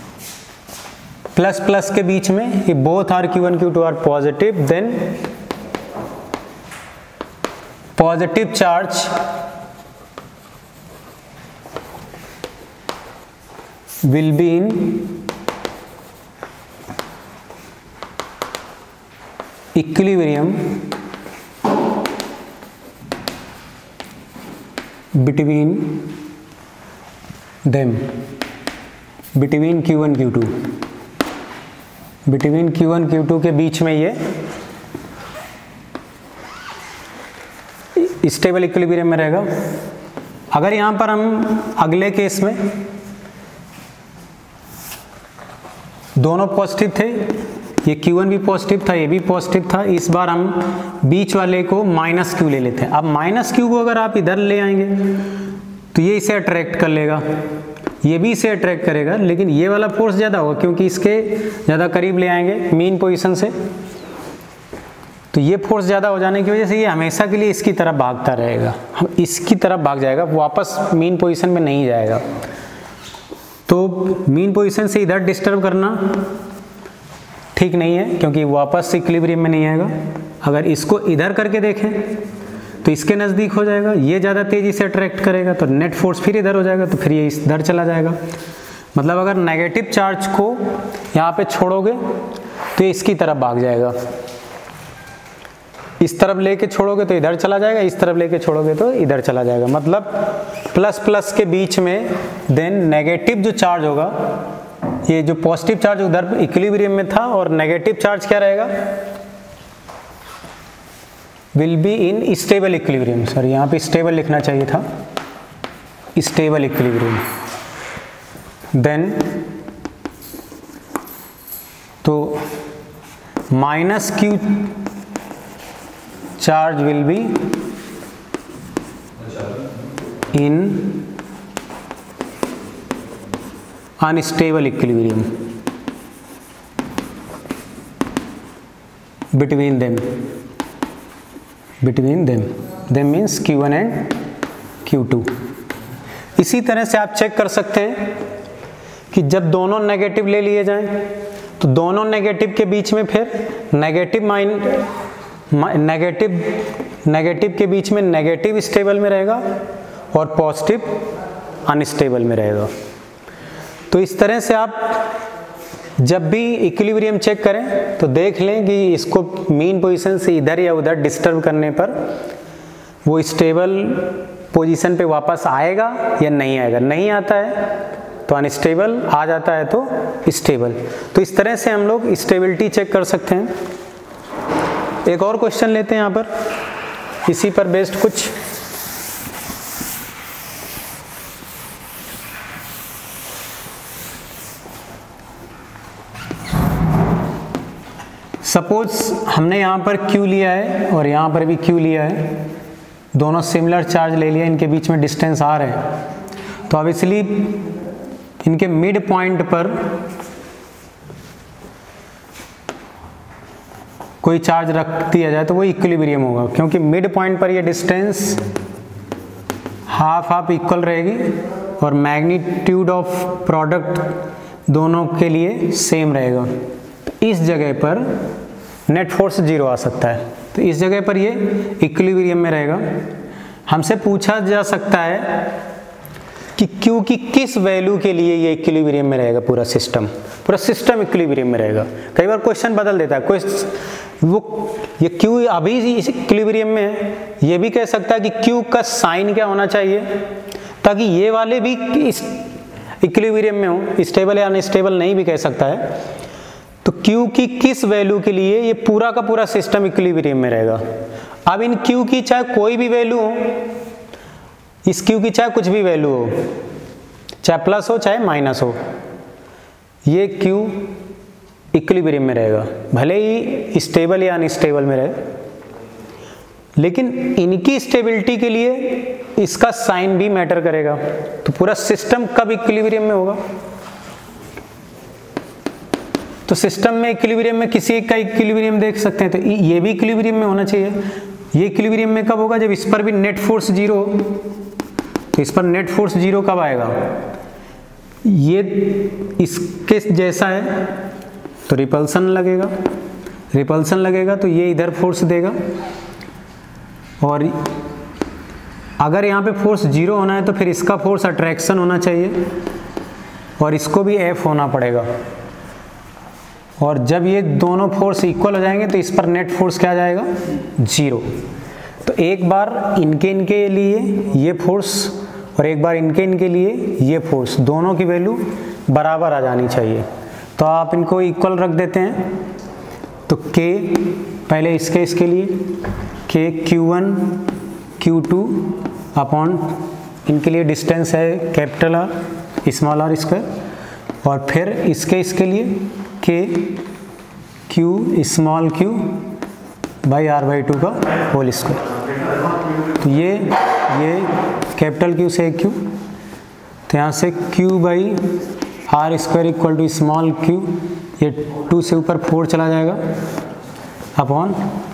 प्लस प्लस के बीच में, ये both are Q one Q two are positive, then positive charge will be in equilibrium between them, between Q one Q two, between Q one Q two के बीच में ये स्टेबल इक्विलिब्रियम में रहेगा। अगर यहाँ पर हम अगले केस में दोनों पॉजिटिव थे, ये क्यू वन भी पॉजिटिव था, ये भी पॉजिटिव था, इस बार हम बीच वाले को माइनस क्यू ले लेते हैं। अब माइनस क्यू को अगर आप इधर ले आएंगे तो ये इसे अट्रैक्ट कर लेगा, ये भी इसे अट्रैक्ट करेगा, लेकिन ये वाला फोर्स ज़्यादा होगा क्योंकि इसके ज़्यादा करीब ले आएंगे मीन पोजीशन से, तो ये फोर्स ज़्यादा हो जाने की वजह से ये हमेशा के लिए इसकी तरफ भागता रहेगा, हम इसकी तरफ भाग जाएगा, वापस मीन पोजीशन में नहीं जाएगा। तो मीन पोजीशन से इधर डिस्टर्ब करना ठीक नहीं है क्योंकि वापस इक्विलिब्रियम में नहीं आएगा। अगर इसको इधर करके देखें तो इसके नज़दीक हो जाएगा, ये ज़्यादा तेज़ी से अट्रैक्ट करेगा तो नेट फोर्स फिर इधर हो जाएगा, तो फिर ये इधर चला जाएगा। मतलब अगर नेगेटिव चार्ज को यहाँ पे छोड़ोगे तो ये इसकी तरफ भाग जाएगा, इस तरफ लेके छोड़ोगे तो इधर चला जाएगा, इस तरफ लेके छोड़ोगे तो इधर चला जाएगा। मतलब प्लस प्लस के बीच में देन नेगेटिव जो चार्ज होगा, ये जो पॉजिटिव चार्ज उधर इक्विलिब्रियम में था और नेगेटिव चार्ज क्या रहेगा, will be in stable equilibrium. Sorry यहाँ पे स्टेबल लिखना चाहिए था, स्टेबल इक्विलिब्रियम। देन तो minus Q charge will be in unstable equilibrium between them, between them, them means Q one and Q two. इसी तरह से आप चेक कर सकते हैं कि जब दोनों नेगेटिव ले लिए जाएं तो दोनों नेगेटिव के बीच में फिर नेगेटिव माइन नेगेटिव नेगेटिव के बीच में नेगेटिव स्टेबल में रहेगा और पॉजिटिव अनस्टेबल में रहेगा। तो इस तरह से आप जब भी इक्विलिब्रियम चेक करें तो देख लें कि इसको मीन पोजीशन से इधर या उधर डिस्टर्ब करने पर वो स्टेबल पोजीशन पे वापस आएगा या नहीं आएगा। नहीं आता है तो अनस्टेबल, आ जाता है तो स्टेबल। तो इस तरह से हम लोग स्टेबिलिटी चेक कर सकते हैं। एक और क्वेश्चन लेते हैं यहाँ पर, इसी पर बेस्ड कुछ। सपोज हमने यहाँ पर Q लिया है और यहाँ पर भी Q लिया है, दोनों सिमिलर चार्ज ले लिया, इनके बीच में डिस्टेंस R है, तो ऑब्वियसली इनके मिड पॉइंट पर कोई चार्ज रख दिया जाए तो वो इक्विलिब्रियम होगा, क्योंकि मिड पॉइंट पर ये डिस्टेंस हाफ हाफ इक्वल रहेगी और मैग्नीट्यूड ऑफ प्रोडक्ट दोनों के लिए सेम रहेगा। तो इस जगह पर नेट फोर्स जीरो आ सकता है, तो इस जगह पर ये इक्विलिब्रियम में रहेगा। हमसे पूछा जा सकता है कि Q की किस वैल्यू के लिए ये इक्विलिब्रियम में रहेगा, पूरा सिस्टम पूरा सिस्टम इक्विलिब्रियम में रहेगा। कई बार क्वेश्चन बदल देता है, कोई वो ये Q अभी इक्विलिब्रियम में है, ये भी कह सकता है कि Q का साइन क्या होना चाहिए ताकि ये वाले भी इक्विलिब्रियम में हो, स्टेबल या अनस्टेबल नहीं भी कह सकता है। तो Q की किस वैल्यू के लिए ये पूरा का पूरा सिस्टम इक्विलिब्रियम में रहेगा। अब इन Q की चाहे कोई भी वैल्यू हो, इस Q की चाहे कुछ भी वैल्यू हो, चाहे प्लस हो चाहे माइनस हो, ये Q इक्विलिब्रियम में रहेगा, भले ही स्टेबल या अनस्टेबल में रहे। लेकिन इनकी स्टेबिलिटी के लिए इसका साइन भी मैटर करेगा। तो पूरा सिस्टम कब इक्विलिब्रियम में होगा? तो सिस्टम में इक्विलिब्रियम में किसी एक का इक्विलिब्रियम देख सकते हैं, तो ये भी इक्विलिब्रियम में होना चाहिए। ये इक्विलिब्रियम में कब होगा? जब इस पर भी नेट फोर्स जीरो हो। तो इस पर नेट फोर्स जीरो कब आएगा? ये इसके जैसा है तो रिपल्सन लगेगा, रिपल्सन लगेगा तो ये इधर फोर्स देगा, और अगर यहाँ पे फोर्स जीरो होना है तो फिर इसका फोर्स अट्रैक्शन होना चाहिए और इसको भी एफ होना पड़ेगा। और जब ये दोनों फोर्स इक्वल हो जाएंगे तो इस पर नेट फोर्स क्या आ जाएगा? जीरो। तो एक बार इनके इनके लिए ये फोर्स और एक बार इनके इनके लिए ये फोर्स, दोनों की वैल्यू बराबर आ जानी चाहिए। तो आप इनको इक्वल रख देते हैं। तो K पहले इसके इसके लिए K Q one Q two upon इनके लिए डिस्टेंस है capital R small R square, और फिर इसके इसके लिए K Q small Q by R by two का होल स्क्वायर। तो ये ये कैपिटल Q से Q, तो यहाँ से Q by R square equal to small q, ये टू से ऊपर फोर चला जाएगा अपॉन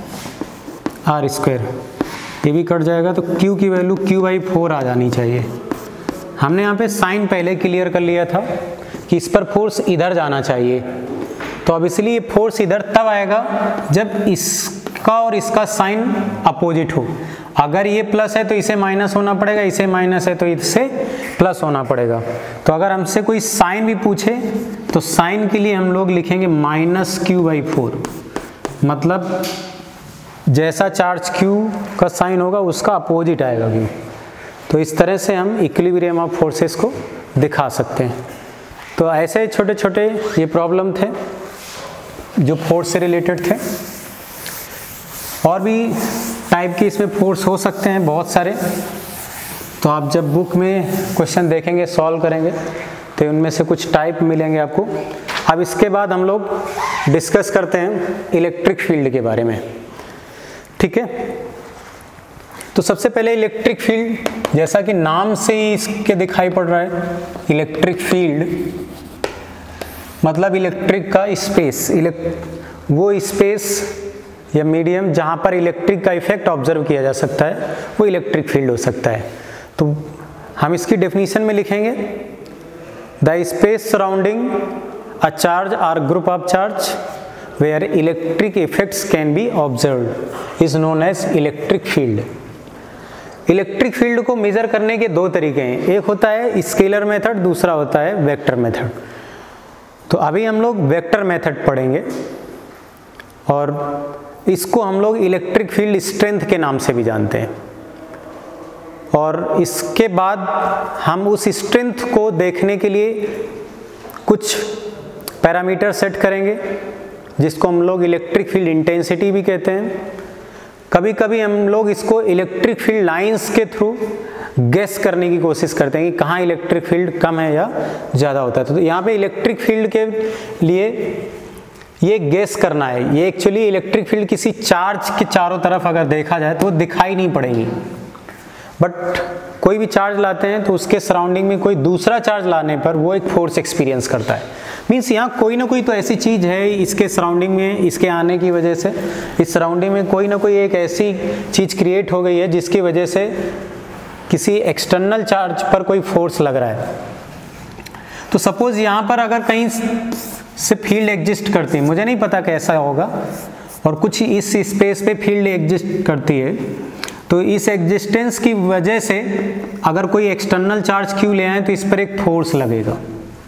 आर स्क्वायर, ये भी कट जाएगा। तो Q की वैल्यू Q बाई फोर आ जानी चाहिए। हमने यहाँ पे साइन पहले क्लियर कर लिया था कि इस पर फोर्स इधर जाना चाहिए, तो अब इसलिए फोर्स इधर तब आएगा जब इसका और इसका साइन अपोजिट हो। अगर ये प्लस है तो इसे माइनस होना पड़ेगा, इसे माइनस है तो इससे प्लस होना पड़ेगा। तो अगर हमसे कोई साइन भी पूछे तो साइन के लिए हम लोग लिखेंगे माइनस क्यू बाई फोर, मतलब जैसा चार्ज क्यू का साइन होगा उसका अपोजिट आएगा क्यू। तो इस तरह से हम इक्विलिब्रियम ऑफ फोर्सेस को दिखा सकते हैं। तो ऐसे छोटे छोटे ये प्रॉब्लम थे जो फोर्स से रिलेटेड थे। और भी टाइप की इसमें फोर्स हो सकते हैं बहुत सारे, तो आप जब बुक में क्वेश्चन देखेंगे सॉल्व करेंगे तो उनमें से कुछ टाइप मिलेंगे आपको। अब इसके बाद हम लोग डिस्कस करते हैं इलेक्ट्रिक फील्ड के बारे में, ठीक है। तो सबसे पहले इलेक्ट्रिक फील्ड, जैसा कि नाम से ही इसके दिखाई पड़ रहा है, इलेक्ट्रिक फील्ड मतलब इलेक्ट्रिक का स्पेस, इलेक्ट वो स्पेस या मीडियम जहाँ पर इलेक्ट्रिक का इफेक्ट ऑब्जर्व किया जा सकता है वो इलेक्ट्रिक फील्ड हो सकता है। तो हम इसकी डेफिनेशन में लिखेंगे the space surrounding a charge or group of charge where electric effects can be observed is known as electric field. Electric field को मेजर करने के दो तरीके हैं, एक होता है स्केलर मेथड, दूसरा होता है वेक्टर मेथड। तो अभी हम लोग वेक्टर मेथड पढ़ेंगे और इसको हम लोग इलेक्ट्रिक फील्ड स्ट्रेंथ के नाम से भी जानते हैं। और इसके बाद हम उस स्ट्रेंथ को देखने के लिए कुछ पैरामीटर सेट करेंगे जिसको हम लोग इलेक्ट्रिक फील्ड इंटेंसिटी भी कहते हैं। कभी कभी हम लोग इसको इलेक्ट्रिक फील्ड लाइंस के थ्रू गेस करने की कोशिश करते हैं कि कहाँ इलेक्ट्रिक फील्ड कम है या ज़्यादा होता है। तो यहाँ पे इलेक्ट्रिक फील्ड के लिए ये गेस करना है, ये एक्चुअली इलेक्ट्रिक फील्ड किसी चार्ज के चारों तरफ अगर देखा जाए तो वो दिखाई नहीं पड़ेगी, बट कोई भी चार्ज लाते हैं तो उसके सराउंडिंग में कोई दूसरा चार्ज लाने पर वो एक फोर्स एक्सपीरियंस करता है। मीन्स यहाँ कोई ना कोई तो ऐसी चीज़ है इसके सराउंडिंग में, इसके आने की वजह से इस सराउंडिंग में कोई ना कोई एक ऐसी चीज़ क्रिएट हो गई है जिसकी वजह से किसी एक्सटर्नल चार्ज पर कोई फोर्स लग रहा है। तो सपोज यहाँ पर अगर कहीं से फील्ड एग्जिस्ट करती है, मुझे नहीं पता कैसा होगा, और कुछ इस स्पेस पे फील्ड एग्जिस्ट करती है, तो इस एग्जिस्टेंस की वजह से अगर कोई एक्सटर्नल चार्ज क्यू ले आए तो इस पर एक फोर्स लगेगा।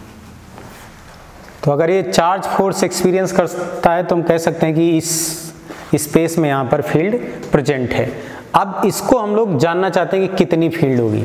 तो अगर ये चार्ज फोर्स एक्सपीरियंस करता है तो हम कह सकते हैं कि इस स्पेस में यहाँ पर फील्ड प्रेजेंट है। अब इसको हम लोग जानना चाहते हैं कि कितनी फील्ड होगी।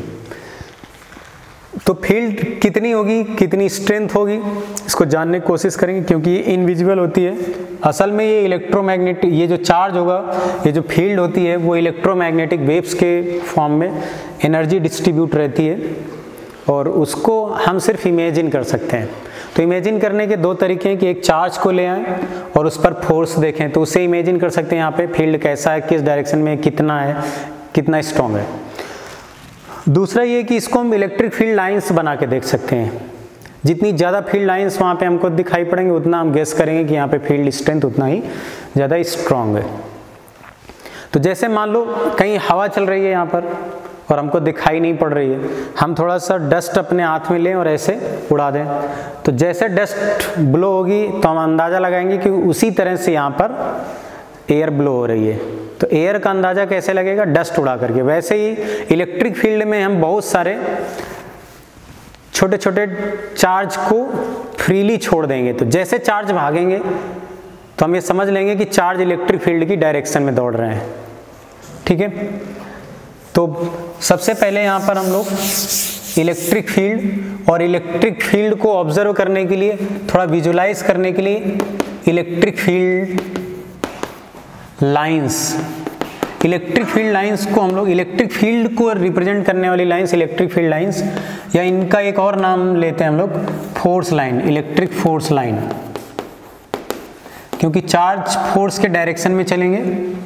तो फील्ड कितनी होगी, कितनी स्ट्रेंथ होगी, इसको जानने की कोशिश करेंगे क्योंकि ये इनविजिबल होती है। असल में ये इलेक्ट्रोमैग्नेटिक, ये जो चार्ज होगा, ये जो फील्ड होती है वो इलेक्ट्रोमैग्नेटिक वेव्स के फॉर्म में एनर्जी डिस्ट्रीब्यूट रहती है और उसको हम सिर्फ इमेजिन कर सकते हैं। तो इमेजिन करने के दो तरीके हैं कि एक चार्ज को ले आएं और उस पर फोर्स देखें, तो उसे इमेजिन कर सकते हैं यहाँ पे फील्ड कैसा है, किस डायरेक्शन में, कितना है, कितना स्ट्रॉन्ग है। दूसरा ये कि इसको हम इलेक्ट्रिक फील्ड लाइंस बना के देख सकते हैं। जितनी ज़्यादा फील्ड लाइंस वहाँ पे हमको दिखाई पड़ेंगे उतना हम गेस करेंगे कि यहाँ पे फील्ड स्ट्रेंथ उतना ही ज़्यादा स्ट्रॉन्ग है। तो जैसे मान लो कहीं हवा चल रही है यहाँ पर और हमको दिखाई नहीं पड़ रही है, हम थोड़ा सा डस्ट अपने हाथ में लें और ऐसे उड़ा दें, तो जैसे डस्ट ब्लो होगी तो हम अंदाज़ा लगाएंगे कि उसी तरह से यहाँ पर एयर ब्लो हो रही है। तो एयर का अंदाज़ा कैसे लगेगा, डस्ट उड़ा करके। वैसे ही इलेक्ट्रिक फील्ड में हम बहुत सारे छोटे छोटे चार्ज को फ्रीली छोड़ देंगे, तो जैसे चार्ज भागेंगे तो हम ये समझ लेंगे कि चार्ज इलेक्ट्रिक फील्ड की डायरेक्शन में दौड़ रहे हैं। ठीक है, तो सबसे पहले यहाँ पर हम लोग इलेक्ट्रिक फील्ड और इलेक्ट्रिक फील्ड को ऑब्जर्व करने के लिए, थोड़ा विजुलाइज करने के लिए electric field lines, electric field lines को हम लोग, इलेक्ट्रिक फील्ड को रिप्रेजेंट करने वाली लाइंस इलेक्ट्रिक फील्ड लाइंस, या इनका एक और नाम लेते हैं हम लोग force line, electric force line, क्योंकि चार्ज फोर्स के डायरेक्शन में चलेंगे।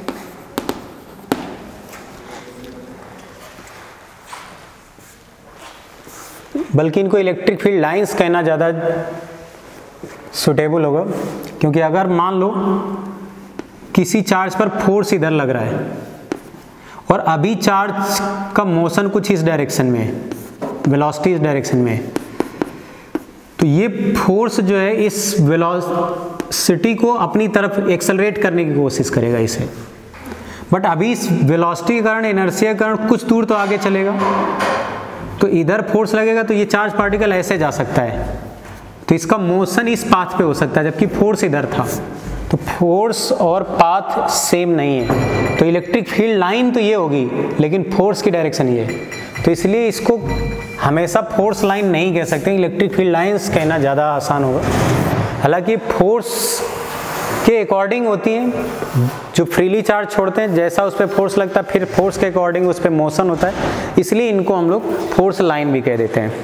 बल्कि इनको इलेक्ट्रिक फील्ड लाइंस कहना ज़्यादा सुटेबल होगा, क्योंकि अगर मान लो किसी चार्ज पर फोर्स इधर लग रहा है और अभी चार्ज का मोशन कुछ इस डायरेक्शन में है, वेलोसिटी इस डायरेक्शन में है, तो ये फोर्स जो है इस वेलोसिटी को अपनी तरफ एक्सेलरेट करने की कोशिश करेगा इसे। बट अभी इस वेलोसिटी के कारण, इनर्शिया के कारण कुछ दूर तो आगे चलेगा, तो इधर फोर्स लगेगा तो ये चार्ज पार्टिकल ऐसे जा सकता है, तो इसका मोशन इस पाथ पे हो सकता है, जबकि फोर्स इधर था। तो फोर्स और पाथ सेम नहीं है, तो इलेक्ट्रिक फील्ड लाइन तो ये होगी लेकिन फोर्स की डायरेक्शन ये है, तो इसलिए इसको हमेशा फोर्स लाइन नहीं कह सकते, इलेक्ट्रिक फील्ड लाइंस कहना ज़्यादा आसान होगा। हालांकि फोर्स के अकॉर्डिंग होती हैं, जो फ्रीली चार्ज छोड़ते हैं जैसा उस पर फोर्स लगता है फिर फोर्स के अकॉर्डिंग उस पर मोशन होता है, इसलिए इनको हम लोग फोर्स लाइन भी कह देते हैं।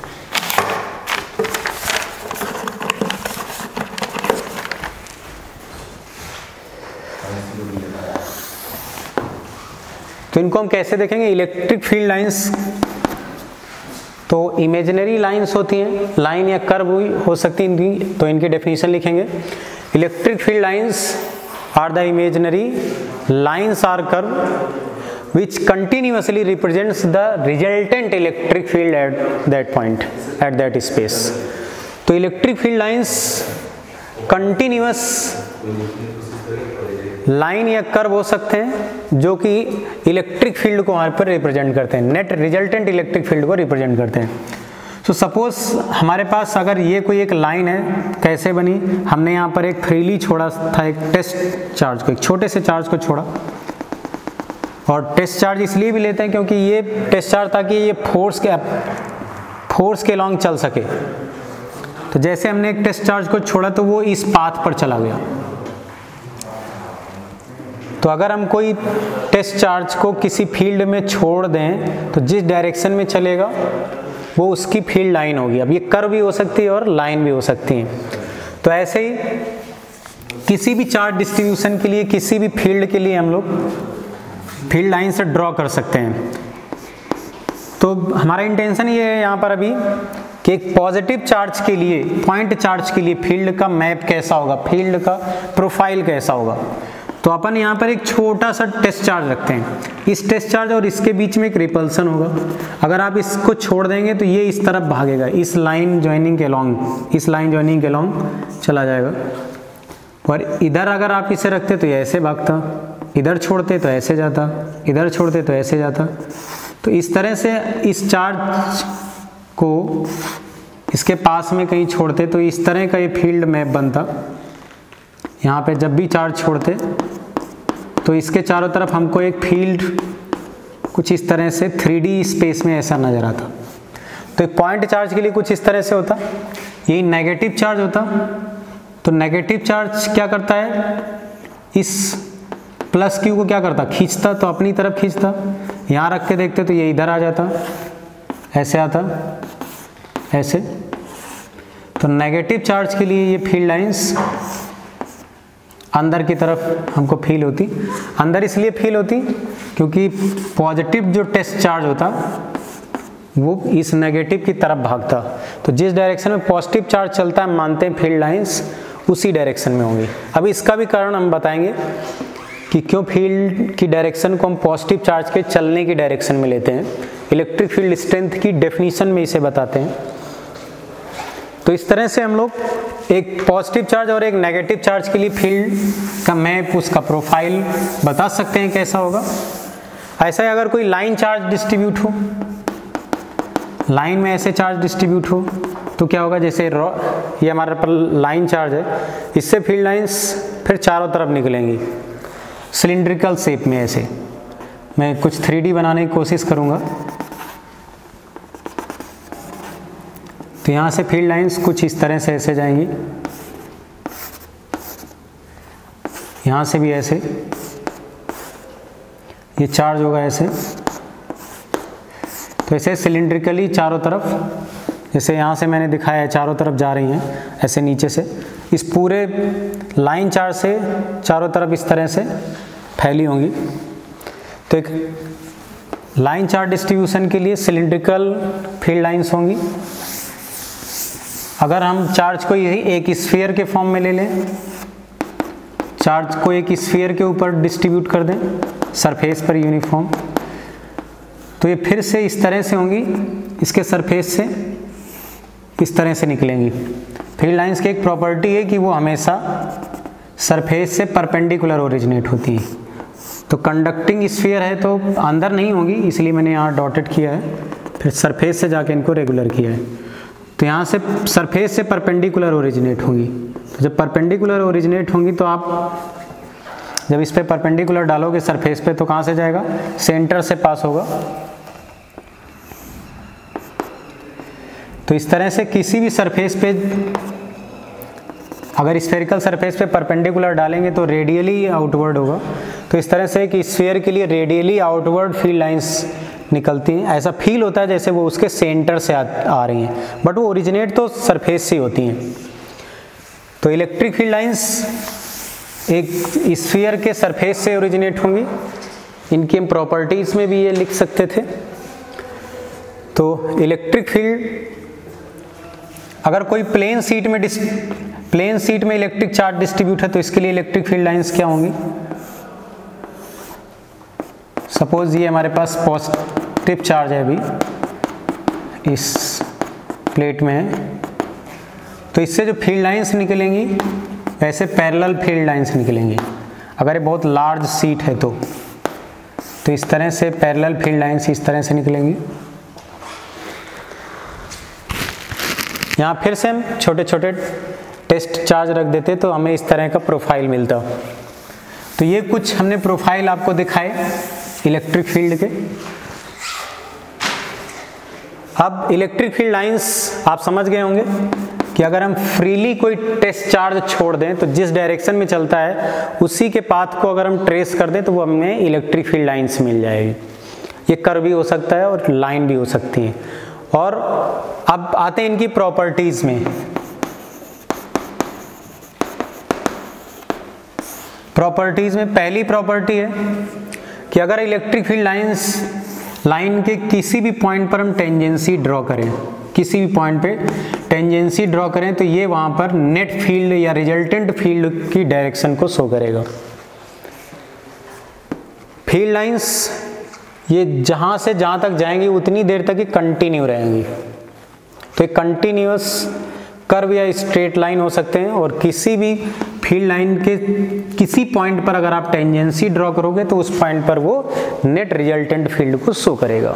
तो इनको हम कैसे देखेंगे, इलेक्ट्रिक फील्ड लाइंस तो इमेजिनरी लाइंस होती हैं, लाइन या कर्व हो सकती है इनकी, तो इनकी डेफिनेशन लिखेंगे। Electric field lines are the imaginary lines or curve which continuously represents the resultant electric field at that point, at that space. तो electric field lines continuous line या कर्व हो सकते हैं जो कि इलेक्ट्रिक फील्ड को वहाँ पर रिप्रेजेंट करते हैं, नेट रिजल्टेंट इलेक्ट्रिक फील्ड को रिप्रेजेंट करते हैं। तो सपोज हमारे पास अगर ये कोई एक लाइन है, कैसे बनी, हमने यहाँ पर एक फ्रीली छोड़ा था एक टेस्ट चार्ज को, एक छोटे से चार्ज को छोड़ा, और टेस्ट चार्ज इसलिए भी लेते हैं क्योंकि ये टेस्ट चार्ज ताकि ये फोर्स के फोर्स के लॉन्ग चल सके। तो जैसे हमने एक टेस्ट चार्ज को छोड़ा तो वो इस पाथ पर चला गया। तो अगर हम कोई टेस्ट चार्ज को किसी फील्ड में छोड़ दें तो जिस डायरेक्शन में चलेगा वो उसकी फील्ड लाइन होगी। अब ये कर्व भी हो सकती है और लाइन भी हो सकती है। तो ऐसे ही किसी भी चार्ज डिस्ट्रीब्यूशन के लिए, किसी भी फील्ड के लिए हम लोग फील्ड लाइन से ड्रॉ कर सकते हैं। तो हमारा इंटेंशन ये है यहाँ पर अभी कि एक पॉजिटिव चार्ज के लिए, पॉइंट चार्ज के लिए फील्ड का मैप कैसा होगा, फील्ड का प्रोफाइल कैसा होगा। तो अपन यहाँ पर एक छोटा सा टेस्ट चार्ज रखते हैं, इस टेस्ट चार्ज और इसके बीच में एक रिपल्सन होगा। अगर आप इसको छोड़ देंगे तो ये इस तरफ भागेगा, इस लाइन ज्वाइनिंग के अलॉन्ग, इस लाइन ज्वाइनिंग के अलॉन्ग चला जाएगा। और इधर अगर आप इसे रखते तो ये ऐसे भागता, इधर छोड़ते तो ऐसे जाता, इधर छोड़ते तो ऐसे जाता। तो इस तरह से इस चार्ज को इसके पास में कहीं छोड़ते तो इस तरह का ये फील्ड मैप बनता। यहाँ पे जब भी चार्ज छोड़ते तो इसके चारों तरफ हमको एक फील्ड कुछ इस तरह से थ्री डी स्पेस में ऐसा नज़र आता। तो एक पॉइंट चार्ज के लिए कुछ इस तरह से होता, यही नेगेटिव चार्ज होता। तो नेगेटिव चार्ज क्या करता है, इस प्लस क्यू को क्या करता, खींचता, तो अपनी तरफ खींचता। यहाँ रख के देखते तो ये इधर आ जाता, ऐसे आता, ऐसे। तो नेगेटिव चार्ज के लिए ये फील्ड लाइंस अंदर की तरफ हमको फील होती, अंदर इसलिए फील होती क्योंकि पॉजिटिव जो टेस्ट चार्ज होता वो इस नेगेटिव की तरफ भागता। तो जिस डायरेक्शन में पॉजिटिव चार्ज चलता है मानते हैं फील्ड लाइंस उसी डायरेक्शन में होंगी। अब इसका भी कारण हम बताएंगे कि क्यों फील्ड की डायरेक्शन को हम पॉजिटिव चार्ज के चलने की डायरेक्शन में लेते हैं। इलेक्ट्रिक फील्ड स्ट्रेंथ की डेफिनेशन में इसे बताते हैं। तो इस तरह से हम लोग एक पॉजिटिव चार्ज और एक नेगेटिव चार्ज के लिए फील्ड का मैप, उसका प्रोफाइल बता सकते हैं कैसा होगा। ऐसा ही अगर कोई लाइन चार्ज डिस्ट्रीब्यूट हो, लाइन में ऐसे चार्ज डिस्ट्रीब्यूट हो तो क्या होगा, जैसे ये हमारे पर लाइन चार्ज है, इससे फील्ड लाइंस फिर चारों तरफ निकलेंगी सिलिंड्रिकल शेप में। ऐसे मैं कुछ थ्री डी बनाने की कोशिश करूँगा। तो यहाँ से फील्ड लाइंस कुछ इस तरह से ऐसे जाएंगी, यहाँ से भी ऐसे, ये चार्ज होगा ऐसे। तो ऐसे सिलिंड्रिकली चारों तरफ, जैसे यहाँ से मैंने दिखाया है चारों तरफ जा रही हैं ऐसे नीचे से, इस पूरे लाइन चार्ज से चारों तरफ इस तरह से फैली होंगी। तो एक लाइन चार्ज डिस्ट्रीब्यूशन के लिए सिलिंड्रिकल फील्ड लाइंस होंगी। अगर हम चार्ज को यही एक स्फीयर के फॉर्म में ले लें, चार्ज को एक स्फीयर के ऊपर डिस्ट्रीब्यूट कर दें सरफेस पर यूनिफॉर्म, तो ये फिर से इस तरह से होंगी, इसके सरफेस से इस तरह से निकलेंगी। फील्ड लाइंस की एक प्रॉपर्टी है कि वो हमेशा सरफेस से परपेंडिकुलर ओरिजिनेट होती है। तो कंडक्टिंग स्फीयर है तो अंदर नहीं होगी, इसलिए मैंने यहाँ डॉटेड किया है, फिर सरफेस से जाके इनको रेगुलर किया है। तो यहाँ से सरफेस से परपेंडिकुलर ओरिजिनेट होंगी। तो जब परपेंडिकुलर ओरिजिनेट होंगी तो आप जब इस पे परपेंडिकुलर डालोगे सरफेस पे तो कहाँ से जाएगा, सेंटर से पास होगा। तो इस तरह से किसी भी सरफेस पे अगर स्फेरिकल सरफेस पे परपेंडिकुलर डालेंगे तो रेडियली आउटवर्ड होगा। तो इस तरह से कि स्फीयर के लिए रेडियली आउटवर्ड फील्ड लाइंस निकलती हैं। ऐसा फील होता है जैसे वो उसके सेंटर से आ, आ रही हैं, बट वो ओरिजिनेट तो सरफेस से होती हैं। तो इलेक्ट्रिक फील्ड लाइंस एक स्फीयर के सरफेस से ओरिजिनेट होंगी। इनकी हम प्रॉपर्टीज़ में भी ये लिख सकते थे। तो इलेक्ट्रिक फील्ड, अगर कोई प्लेन शीट में प्लेन शीट में इलेक्ट्रिक चार्ज डिस्ट्रीब्यूट है तो इसके लिए इलेक्ट्रिक फील्ड लाइंस क्या होंगी। सपोज ये हमारे पास पॉजिटिव चार्ज है अभी इस प्लेट में है, तो इससे जो फील्ड लाइंस निकलेंगी वैसे पैरेलल फील्ड लाइंस निकलेंगी। अगर ये बहुत लार्ज शीट है तो तो इस तरह से पैरेलल फील्ड लाइंस इस तरह से निकलेंगी। यहाँ फिर से हम छोटे छोटे टेस्ट चार्ज रख देते तो हमें इस तरह का प्रोफाइल मिलता। तो ये कुछ हमने प्रोफाइल आपको दिखाए इलेक्ट्रिक फील्ड के। अब इलेक्ट्रिक फील्ड लाइंस आप समझ गए होंगे कि अगर हम फ्रीली कोई टेस्ट चार्ज छोड़ दें तो जिस डायरेक्शन में चलता है उसी के पाथ को अगर हम ट्रेस कर दें तो वो हमें इलेक्ट्रिक फील्ड लाइंस मिल जाएगी। ये कर्व भी हो सकता है और लाइन भी हो सकती है। और अब आते हैं इनकी प्रॉपर्टीज में। प्रॉपर्टीज में पहली प्रॉपर्टी है कि अगर इलेक्ट्रिक फील्ड लाइंस लाइन के किसी भी पॉइंट पर हम टेंजेंसी ड्रॉ करें, किसी भी पॉइंट पे टेंजेंसी ड्रॉ करें तो ये वहां पर नेट फील्ड या रिजल्टेंट फील्ड की डायरेक्शन को शो करेगा। फील्ड लाइंस ये जहां से जहां तक जाएंगी उतनी देर तक ही कंटिन्यू रहेंगी। तो एक कंटिन्यूअस कर्व या स्ट्रेट लाइन हो सकते हैं और किसी भी फील्ड लाइन के किसी पॉइंट पर अगर आप टेंजेंसी ड्रॉ करोगे तो उस पॉइंट पर वो नेट रिजल्टेंट फील्ड को शो करेगा।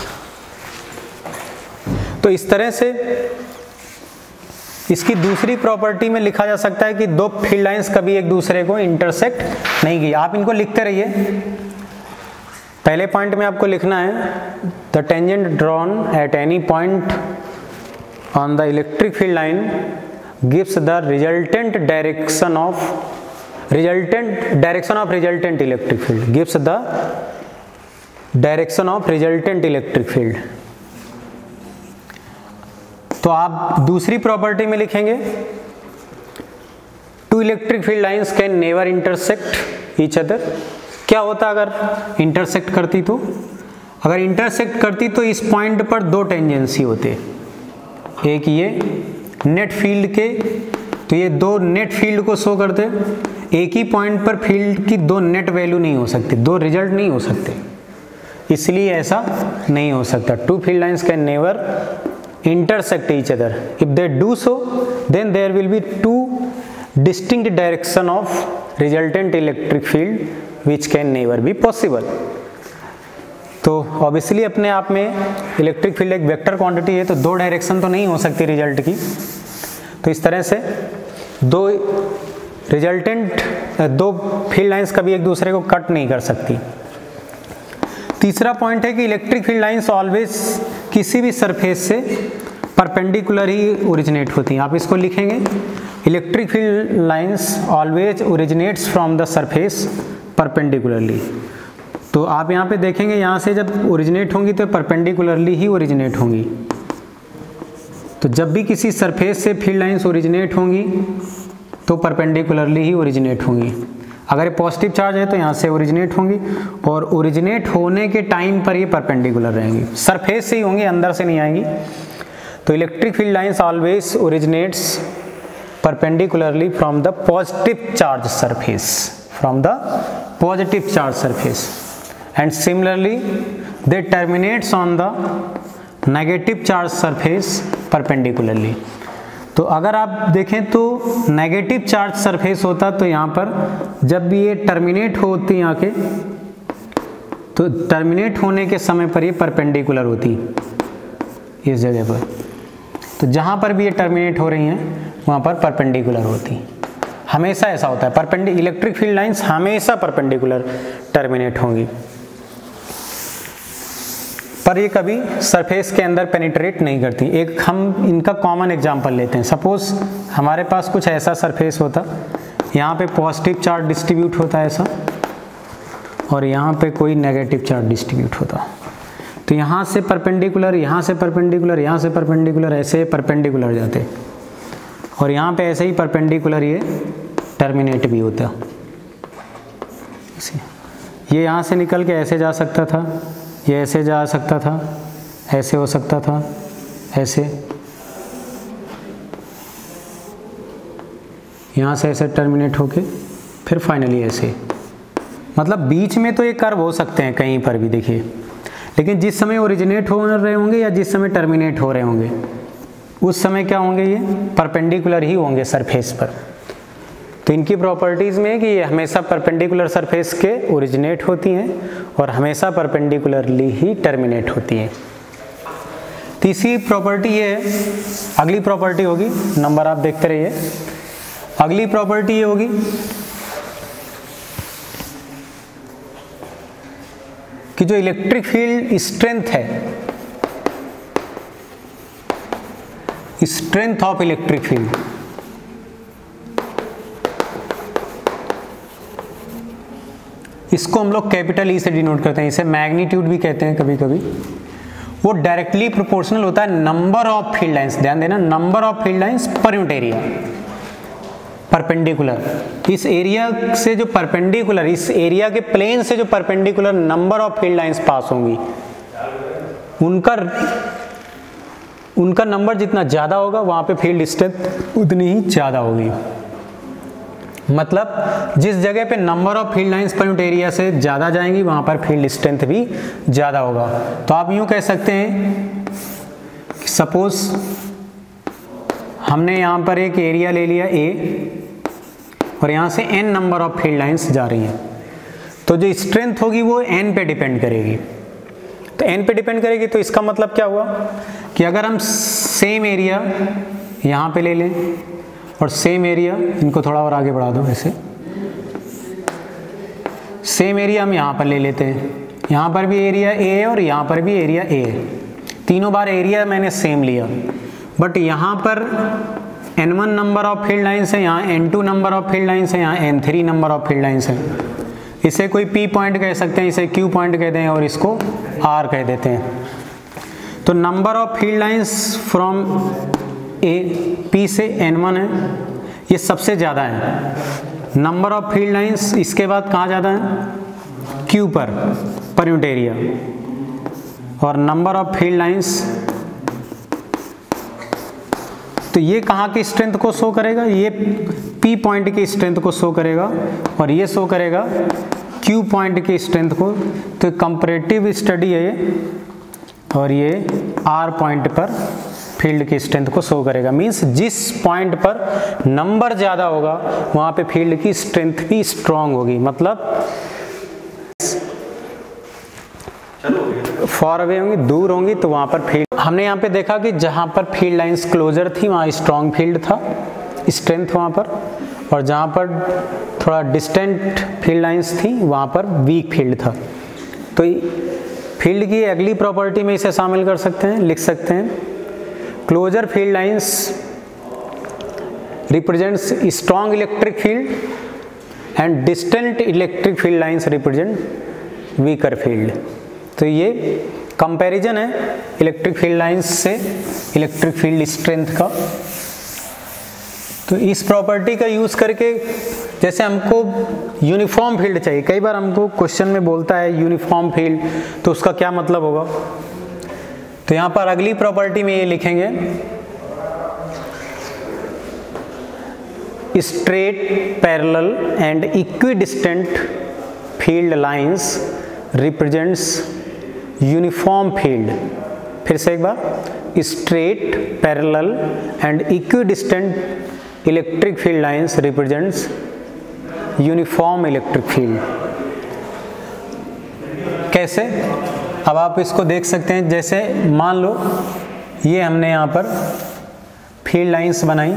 तो इस तरह से इसकी दूसरी प्रॉपर्टी में लिखा जा सकता है कि दो फील्ड लाइंस कभी एक दूसरे को इंटरसेक्ट नहीं की। आप इनको लिखते रहिए। पहले पॉइंट में आपको लिखना है the tangent drawn at any point on the electric field line gives the resultant direction of resultant direction of resultant electric field gives the direction of resultant electric field। तो आप दूसरी प्रॉपर्टी में लिखेंगे two electric field lines can never intersect each other. क्या होता अगर intersect करती? तो अगर इंटरसेक्ट करती तो इस पॉइंट पर दो टेंजेंसी होते, एक ये नेट फील्ड के, तो ये दो नेट फील्ड को शो करते। एक ही पॉइंट पर फील्ड की दो नेट वैल्यू नहीं हो सकती, दो रिजल्ट नहीं हो सकते, इसलिए ऐसा नहीं हो सकता। Two field lines can never intersect each other. If they do so, then there will be two distinct direction of resultant electric field which can never be possible. तो ऑब्वियसली अपने आप में इलेक्ट्रिक फील्ड एक vector quantity है, तो दो direction तो नहीं हो सकती रिजल्ट की, तो इस तरह से दो रिजल्टेंट दो फील्ड लाइंस कभी एक दूसरे को कट नहीं कर सकती। तीसरा पॉइंट है कि इलेक्ट्रिक फील्ड लाइंस ऑलवेज किसी भी सरफेस से परपेंडिकुलर ही ओरिजिनेट होती हैं। आप इसको लिखेंगे electric field lines always originates from the surface perpendicularly. तो आप यहाँ पे देखेंगे, यहाँ से जब ओरिजिनेट होंगी तो परपेंडिकुलरली ही ओरिजिनेट होंगी। तो जब भी किसी सरफेस से फील्ड लाइंस ओरिजिनेट होंगी तो परपेंडिकुलरली ही ओरिजिनेट होंगी। अगर ये पॉजिटिव चार्ज है तो यहाँ से ओरिजिनेट होंगी, और ओरिजिनेट होने के टाइम पर ये परपेंडिकुलर रहेंगी, सरफेस से ही होंगी, अंदर से नहीं आएंगी। तो electric field lines always originates perpendicularly from the positive charge surface, from the positive charge surface, and similarly they terminates on the negative charge surface perpendicularly. तो अगर आप देखें तो नेगेटिव चार्ज सरफेस होता, तो यहाँ पर जब भी ये टर्मिनेट होती यहाँ के, तो टर्मिनेट होने के समय पर ये परपेंडिकुलर होती इस जगह पर। तो जहाँ पर भी ये टर्मिनेट हो रही हैं वहाँ पर परपेंडिकुलर होती, हमेशा ऐसा होता है। परपेंडि इलेक्ट्रिक फील्ड लाइंस हमेशा परपेंडिकुलर टर्मिनेट होंगी, पर ये कभी सरफेस के अंदर पेनिट्रेट नहीं करती। एक हम इनका कॉमन एग्जांपल लेते हैं। सपोज हमारे पास कुछ ऐसा सरफेस होता, यहाँ पे पॉजिटिव चार्ज डिस्ट्रीब्यूट होता है ऐसा, और यहाँ पे कोई नेगेटिव चार्ज डिस्ट्रीब्यूट होता। तो यहाँ से परपेंडिकुलर, यहाँ से परपेंडिकुलर, यहाँ से परपेंडिकुलर, ऐसे परपेंडिकुलर जाते, और यहाँ पे ऐसे ही परपेंडिकुलर ये टर्मिनेट भी होता। ये यहाँ से निकल के ऐसे जा सकता था, ये ऐसे जा सकता था, ऐसे हो सकता था, ऐसे, यहाँ से ऐसे टर्मिनेट होके फिर फाइनली ऐसे। मतलब बीच में तो ये कर्व हो सकते हैं कहीं पर भी, देखिए, लेकिन जिस समय ओरिजिनेट हो रहे होंगे या जिस समय टर्मिनेट हो रहे होंगे उस समय क्या होंगे, ये परपेंडिकुलर ही होंगे सरफेस पर। तो इनकी प्रॉपर्टीज़ में है कि ये हमेशा परपेंडिकुलर सरफेस के ओरिजिनेट होती हैं और हमेशा परपेंडिकुलरली ही टर्मिनेट होती हैं। तीसरी प्रॉपर्टी ये है, अगली प्रॉपर्टी होगी, नंबर आप देखते रहिए। अगली प्रॉपर्टी ये होगी कि जो इलेक्ट्रिक फील्ड स्ट्रेंथ है, स्ट्रेंथ ऑफ इलेक्ट्रिक फील्ड, इसको हम लोग कैपिटल ई से डिनोट करते हैं, इसे मैग्नीट्यूड भी कहते हैं कभी कभी। वो डायरेक्टली प्रोपोर्शनल होता है नंबर ऑफ फील्ड लाइंस, ध्यान देना, number of field lines per unit area perpendicular. इस एरिया से जो परपेंडिकुलर, इस एरिया के प्लेन से जो perpendicular number of field lines pass होंगी, उनका उनका नंबर जितना ज़्यादा होगा वहाँ पे फील्ड स्ट्रेंथ उतनी ही ज़्यादा होगी। मतलब जिस जगह पे number of field lines per unit area से ज़्यादा जाएंगी वहाँ पर फील्ड स्ट्रेंथ भी ज़्यादा होगा। तो आप यूँ कह सकते हैं कि सपोज हमने यहाँ पर एक एरिया ले लिया ए, और यहाँ से n number of field lines जा रही हैं, तो जो स्ट्रेंथ होगी वो n पे डिपेंड करेगी। तो n पे डिपेंड करेगी, तो इसका मतलब क्या हुआ कि अगर हम सेम एरिया यहाँ पे ले लें और सेम एरिया, इनको थोड़ा और आगे बढ़ा दो, ऐसे सेम एरिया हम यहाँ पर ले लेते हैं, यहाँ पर भी एरिया ए है और यहाँ पर भी एरिया ए है, तीनों बार एरिया मैंने सेम लिया, बट यहाँ पर N one number of field lines है, यहाँ N two number of field lines है, यहाँ N three number of field lines है। इसे कोई P पॉइंट कह सकते हैं, इसे Q पॉइंट कहते हैं और इसको R कह देते हैं। तो number of field lines from A P से एन वन है, ये सबसे ज़्यादा है। नंबर ऑफ फील्ड लाइंस इसके बाद कहाँ ज़्यादा है, Q per, per unit area. और नंबर ऑफ फील्ड लाइंस, तो ये कहाँ की स्ट्रेंथ को शो करेगा, ये पी पॉइंट की स्ट्रेंथ को शो करेगा, और ये शो करेगा क्यू पॉइंट की स्ट्रेंथ को। तो कंपैरेटिव स्टडी है ये, और ये आर पॉइंट पर फील्ड की स्ट्रेंथ को शो करेगा। मींस जिस पॉइंट पर नंबर ज़्यादा होगा वहाँ पे फील्ड की स्ट्रेंथ भी स्ट्रांग होगी। मतलब फॉर अवे होंगी, दूर होंगी, तो वहाँ पर फील्ड, हमने यहाँ पे देखा कि जहाँ पर फील्ड लाइंस क्लोजर थी वहाँ स्ट्रांग फील्ड था, स्ट्रेंथ वहाँ पर, और जहाँ पर थोड़ा डिस्टेंट फील्ड लाइंस थी वहाँ पर वीक फील्ड था। तो फील्ड की अगली प्रॉपर्टी में इसे शामिल कर सकते हैं, लिख सकते हैं, closer field lines represents strong electric field and distant electric field lines represent weaker field. तो ये कंपैरिजन है इलेक्ट्रिक फील्ड लाइंस से इलेक्ट्रिक फील्ड स्ट्रेंथ का। तो इस प्रॉपर्टी का यूज़ करके, जैसे हमको यूनिफॉर्म फील्ड चाहिए, कई बार हमको क्वेश्चन में बोलता है यूनिफॉर्म फील्ड, तो उसका क्या मतलब होगा। तो यहाँ पर अगली प्रॉपर्टी में ये लिखेंगे, straight parallel and equidistant field lines represents uniform field. फिर से एक बार, straight parallel and equidistant electric field lines represents uniform electric field. कैसे, अब आप इसको देख सकते हैं। जैसे मान लो ये हमने यहाँ पर फील्ड लाइंस बनाई,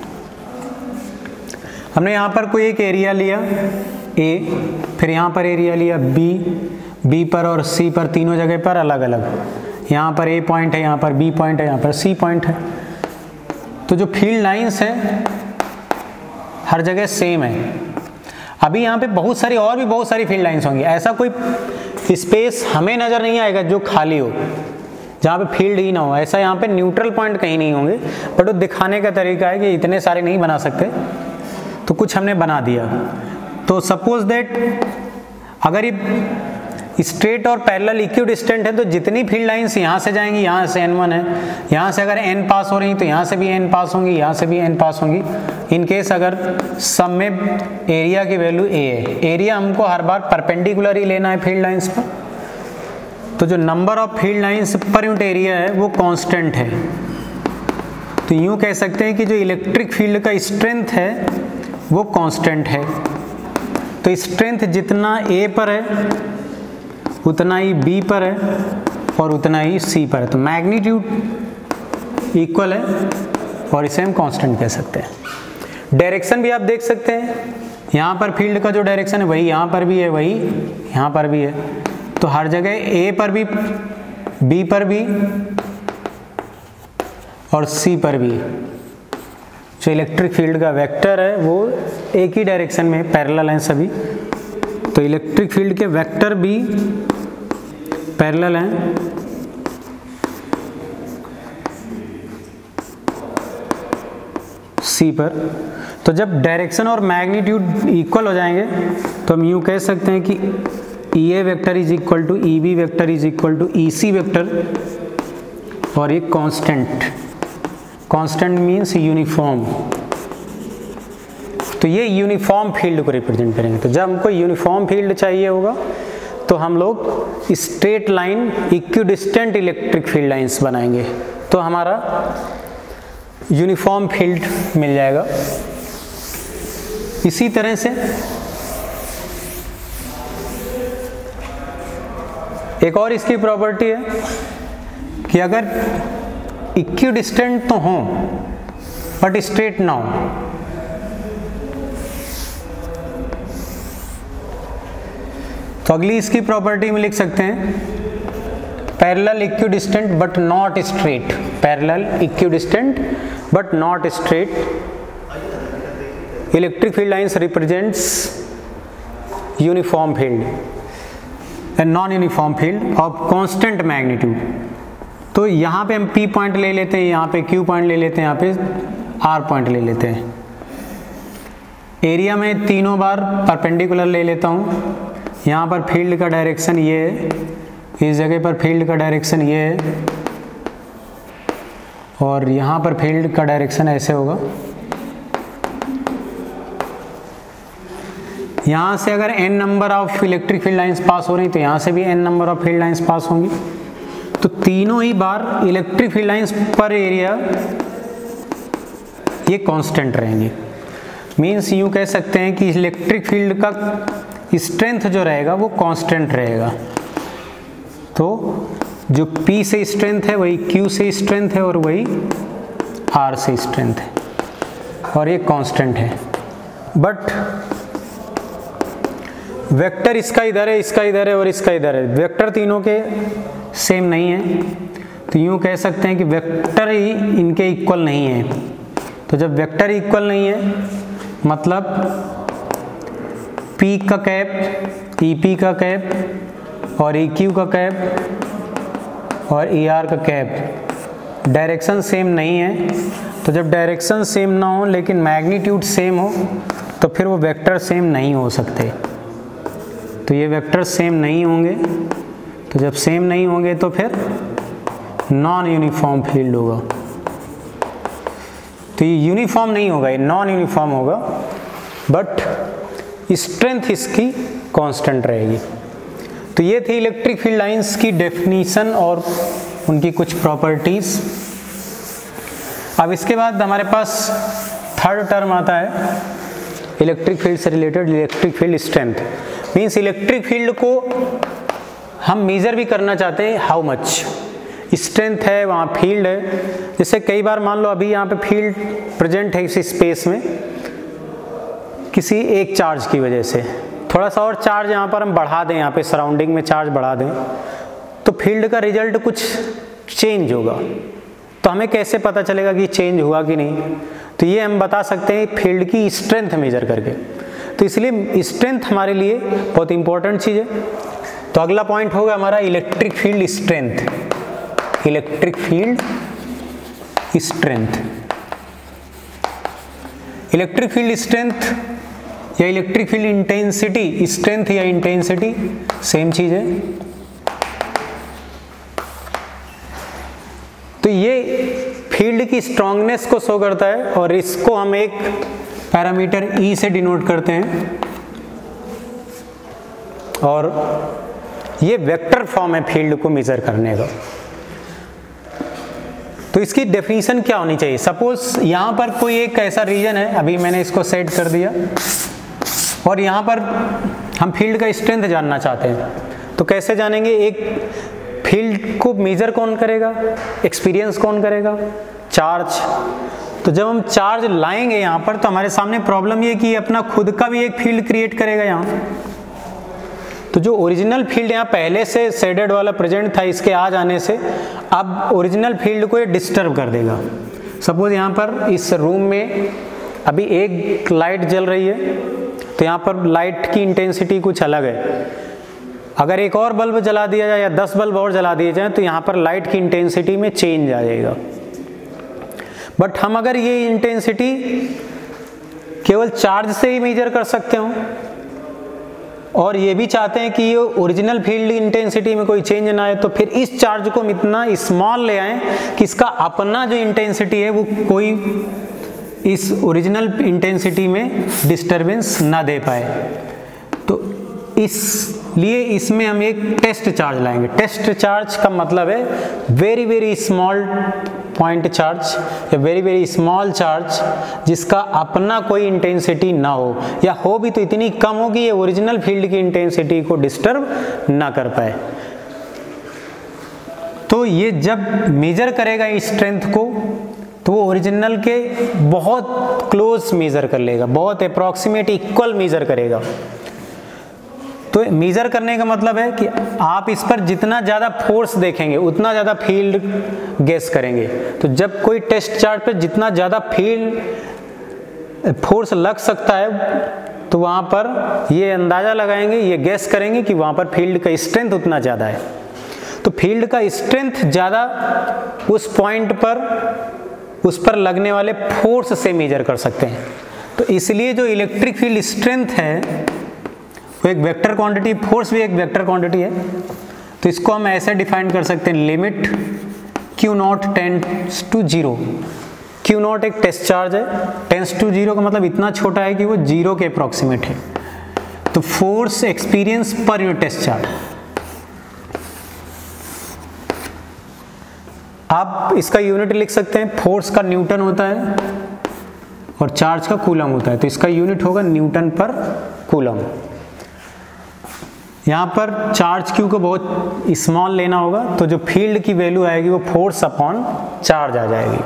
हमने यहाँ पर कोई एक एरिया लिया ए, फिर यहाँ पर एरिया लिया बी, बी पर और सी पर, तीनों जगह पर अलग अलग, यहाँ पर ए पॉइंट है, यहाँ पर बी पॉइंट है, यहाँ पर सी पॉइंट है। तो जो फील्ड लाइंस है हर जगह सेम है। अभी यहाँ पे बहुत सारी और भी बहुत सारी फील्ड लाइंस होंगी, ऐसा कोई स्पेस हमें नज़र नहीं आएगा जो खाली हो, जहाँ पे फील्ड ही ना हो। ऐसा यहाँ पे न्यूट्रल पॉइंट कहीं नहीं होंगे, बट वो दिखाने का तरीका है कि इतने सारे नहीं बना सकते, तो कुछ हमने बना दिया। तो सपोज दैट अगर ये स्ट्रेट और पैरेलल इक्विडिस्टेंट है, तो जितनी फील्ड लाइंस यहाँ से जाएंगी, यहाँ से एन वन है, यहाँ से अगर एन पास हो रही तो यहाँ से भी एन पास होंगी, यहाँ से भी एन पास होंगी। इन केस अगर सब में एरिया की वैल्यू ए है, एरिया हमको हर बार परपेंडिकुलर ही लेना है फील्ड लाइंस पर, तो जो number of field lines per unit area है वो कांस्टेंट है। तो यूँ कह सकते हैं कि जो इलेक्ट्रिक फील्ड का स्ट्रेंथ है वो कांस्टेंट है। तो स्ट्रेंथ जितना ए पर है उतना ही बी पर है और उतना ही सी पर है। तो मैग्नीट्यूड इक्वल है और इसे हम कांस्टेंट कह सकते हैं। डायरेक्शन भी आप देख सकते हैं, यहाँ पर फील्ड का जो डायरेक्शन है वही यहाँ पर भी है, वही यहाँ पर भी है। तो हर जगह ए पर भी, बी पर भी और सी पर भी जो इलेक्ट्रिक फील्ड का वेक्टर है वो एक ही डायरेक्शन में पैरेलल हैं सभी। तो इलेक्ट्रिक फील्ड के वेक्टर भी पैरेलल हैं। सी पर। तो जब डायरेक्शन और मैग्नीट्यूड इक्वल हो जाएंगे तो हम यूँ कह सकते हैं कि E A vector is equal to E B vector is equal to E C vector, और ये कांस्टेंट, कांस्टेंट मीन्स यूनिफॉर्म। तो ये यूनिफॉर्म फील्ड को रिप्रेजेंट करेंगे। तो जब हमको यूनिफॉर्म फील्ड चाहिए होगा तो हम लोग straight line equidistant electric field lines बनाएंगे, तो हमारा यूनिफॉर्म फील्ड मिल जाएगा। इसी तरह से एक और इसकी प्रॉपर्टी है कि अगर इक्विडिस्टेंट तो हो बट स्ट्रेट ना हो, तो अगली इसकी प्रॉपर्टी में लिख सकते हैं parallel equidistant but not straight, parallel equidistant but not straight electric field lines represents uniform field and non uniform field of constant magnitude. तो यहाँ पे हम P पॉइंट ले लेते हैं, यहाँ पे Q पॉइंट ले लेते हैं, यहाँ पे R पॉइंट ले लेते हैं। एरिया में तीनों बार परपेंडिकुलर ले लेता हूँ। यहाँ पर फील्ड का डायरेक्शन ये है, इस जगह पर फील्ड का डायरेक्शन ये है, और यहाँ पर फील्ड का डायरेक्शन ऐसे होगा। यहाँ से अगर n number of electric field lines pass हो रही तो यहाँ से भी n number of field lines pass होंगी। तो तीनों ही बार electric field lines per area ये कांस्टेंट रहेंगी। मीन्स यूँ कह सकते हैं कि इलेक्ट्रिक फील्ड का स्ट्रेंथ जो रहेगा वो कांस्टेंट रहेगा। तो जो P से स्ट्रेंथ है वही Q से स्ट्रेंथ है और वही R से स्ट्रेंथ है, और ये कांस्टेंट है। बट वेक्टर इसका इधर है, इसका इधर है और इसका इधर है, वेक्टर तीनों के सेम नहीं है। तो यूँ कह सकते हैं कि वेक्टर ही इनके इक्वल नहीं है। तो जब वेक्टर इक्वल नहीं है मतलब P का कैप E P का कैप और E Q का कैप और E R का कैप डायरेक्शन सेम नहीं है। तो जब डायरेक्शन सेम ना हो लेकिन मैग्नीट्यूड सेम हो तो फिर वो वेक्टर सेम नहीं हो सकते। तो ये वेक्टर सेम नहीं होंगे। तो जब सेम नहीं होंगे तो फिर नॉन यूनिफॉर्म फील्ड होगा। तो ये यूनिफॉर्म नहीं होगा, ये नॉन यूनिफॉर्म होगा, बट स्ट्रेंथ इसकी कांस्टेंट रहेगी। तो ये थी इलेक्ट्रिक फील्ड लाइंस की डेफिनीशन और उनकी कुछ प्रॉपर्टीज। अब इसके बाद हमारे पास थर्ड टर्म आता है इलेक्ट्रिक फील्ड से related, electric field strength. Means electric field को हम मेजर भी करना चाहते हैं, हाउ मच स्ट्रेंथ है, वहाँ फील्ड है। जैसे कई बार मान लो अभी यहाँ पे फील्ड प्रेजेंट है इस स्पेस में किसी एक चार्ज की वजह से, थोड़ा सा और चार्ज यहाँ पर हम बढ़ा दें, यहाँ पे सराउंडिंग में चार्ज बढ़ा दें तो फील्ड का रिजल्ट कुछ चेंज होगा। तो हमें कैसे पता चलेगा कि चेंज हुआ कि नहीं? तो ये हम बता सकते हैं फील्ड की स्ट्रेंथ मेजर करके। तो इसलिए स्ट्रेंथ हमारे लिए बहुत इंपॉर्टेंट चीज़ है। तो अगला पॉइंट होगा हमारा electric field strength. Electric field strength, electric field strength या इलेक्ट्रिक फील्ड इंटेंसिटी, स्ट्रेंथ या इंटेंसिटी सेम चीज है। तो ये फील्ड की स्ट्रांगनेस को शो करता है और इसको हम एक पैरामीटर E से डिनोट करते हैं, और ये वेक्टर फॉर्म है फील्ड को मेजर करने का। तो इसकी डेफिनेशन क्या होनी चाहिए? सपोज यहाँ पर कोई एक ऐसा रीजन है, अभी मैंने इसको सेट कर दिया, और यहाँ पर हम फील्ड का स्ट्रेंथ जानना चाहते हैं। तो कैसे जानेंगे? एक फील्ड को मेजर कौन करेगा, एक्सपीरियंस कौन करेगा? चार्ज। तो जब हम चार्ज लाएंगे यहाँ पर तो हमारे सामने प्रॉब्लम ये कि अपना खुद का भी एक फील्ड क्रिएट करेगा यहाँ। तो जो ओरिजिनल फील्ड यहाँ पहले से शेडेड वाला प्रेजेंट था, इसके आ जाने से अब ओरिजिनल फील्ड को ये डिस्टर्ब कर देगा। सपोज यहाँ पर इस रूम में अभी एक लाइट जल रही है, तो यहाँ पर लाइट की इंटेंसिटी कुछ अलग है। अगर एक और बल्ब जला दिया जाए या दस बल्ब और जला दिए जाए तो यहाँ पर लाइट की इंटेंसिटी में चेंज आ जाएगा। बट हम अगर ये इंटेंसिटी केवल चार्ज से ही मेजर कर सकते हो और ये भी चाहते हैं कि ये ओरिजिनल फील्ड इंटेंसिटी में कोई चेंज ना आए, तो फिर इस चार्ज को हम इतना स्मॉल ले आएं कि इसका अपना जो इंटेंसिटी है वो कोई इस ओरिजिनल इंटेंसिटी में डिस्टरबेंस ना दे पाए। तो इसलिए इसमें हम एक टेस्ट चार्ज लाएंगे। टेस्ट चार्ज का मतलब है very very small point charge या वेरी वेरी स्मॉल चार्ज जिसका अपना कोई इंटेंसिटी ना हो, या हो भी तो इतनी कम हो कि ये ओरिजिनल फील्ड की इंटेंसिटी को डिस्टर्ब ना कर पाए। तो ये जब मेजर करेगा इस स्ट्रेंथ को तो वो ओरिजिनल के बहुत क्लोज मेजर कर लेगा, बहुत अप्रॉक्सीमेट इक्वल मेजर करेगा। तो मेजर करने का मतलब है कि आप इस पर जितना ज़्यादा फोर्स देखेंगे उतना ज़्यादा फील्ड गेस करेंगे। तो जब कोई टेस्ट चार्ज पर जितना ज़्यादा फील्ड फोर्स लग सकता है तो वहाँ पर ये अंदाज़ा लगाएंगे, ये गेस करेंगे कि वहाँ पर फील्ड का स्ट्रेंथ उतना ज़्यादा है। तो फील्ड का स्ट्रेंथ ज़्यादा उस पॉइंट पर उस पर लगने वाले फोर्स से मेजर कर सकते हैं। तो इसलिए जो इलेक्ट्रिक फील्ड स्ट्रेंथ है वो एक वेक्टर क्वांटिटी, फोर्स भी एक वेक्टर क्वांटिटी है। तो इसको हम ऐसे डिफाइन कर सकते हैं, limit q not tends to zero. Q not एक टेस्ट चार्ज है, टेंड्स टू जीरो का मतलब इतना छोटा है कि वो जीरो के अप्रोक्सीमेट है। तो force experience per unit test charge. आप इसका यूनिट लिख सकते हैं, फोर्स का न्यूटन होता है और चार्ज का कूलम होता है, तो इसका यूनिट होगा न्यूटन पर कूलम। यहाँ पर चार्ज क्यू को बहुत स्मॉल लेना होगा, तो जो फील्ड की वैल्यू आएगी वो फोर्स अपॉन चार्ज आ जाएगी।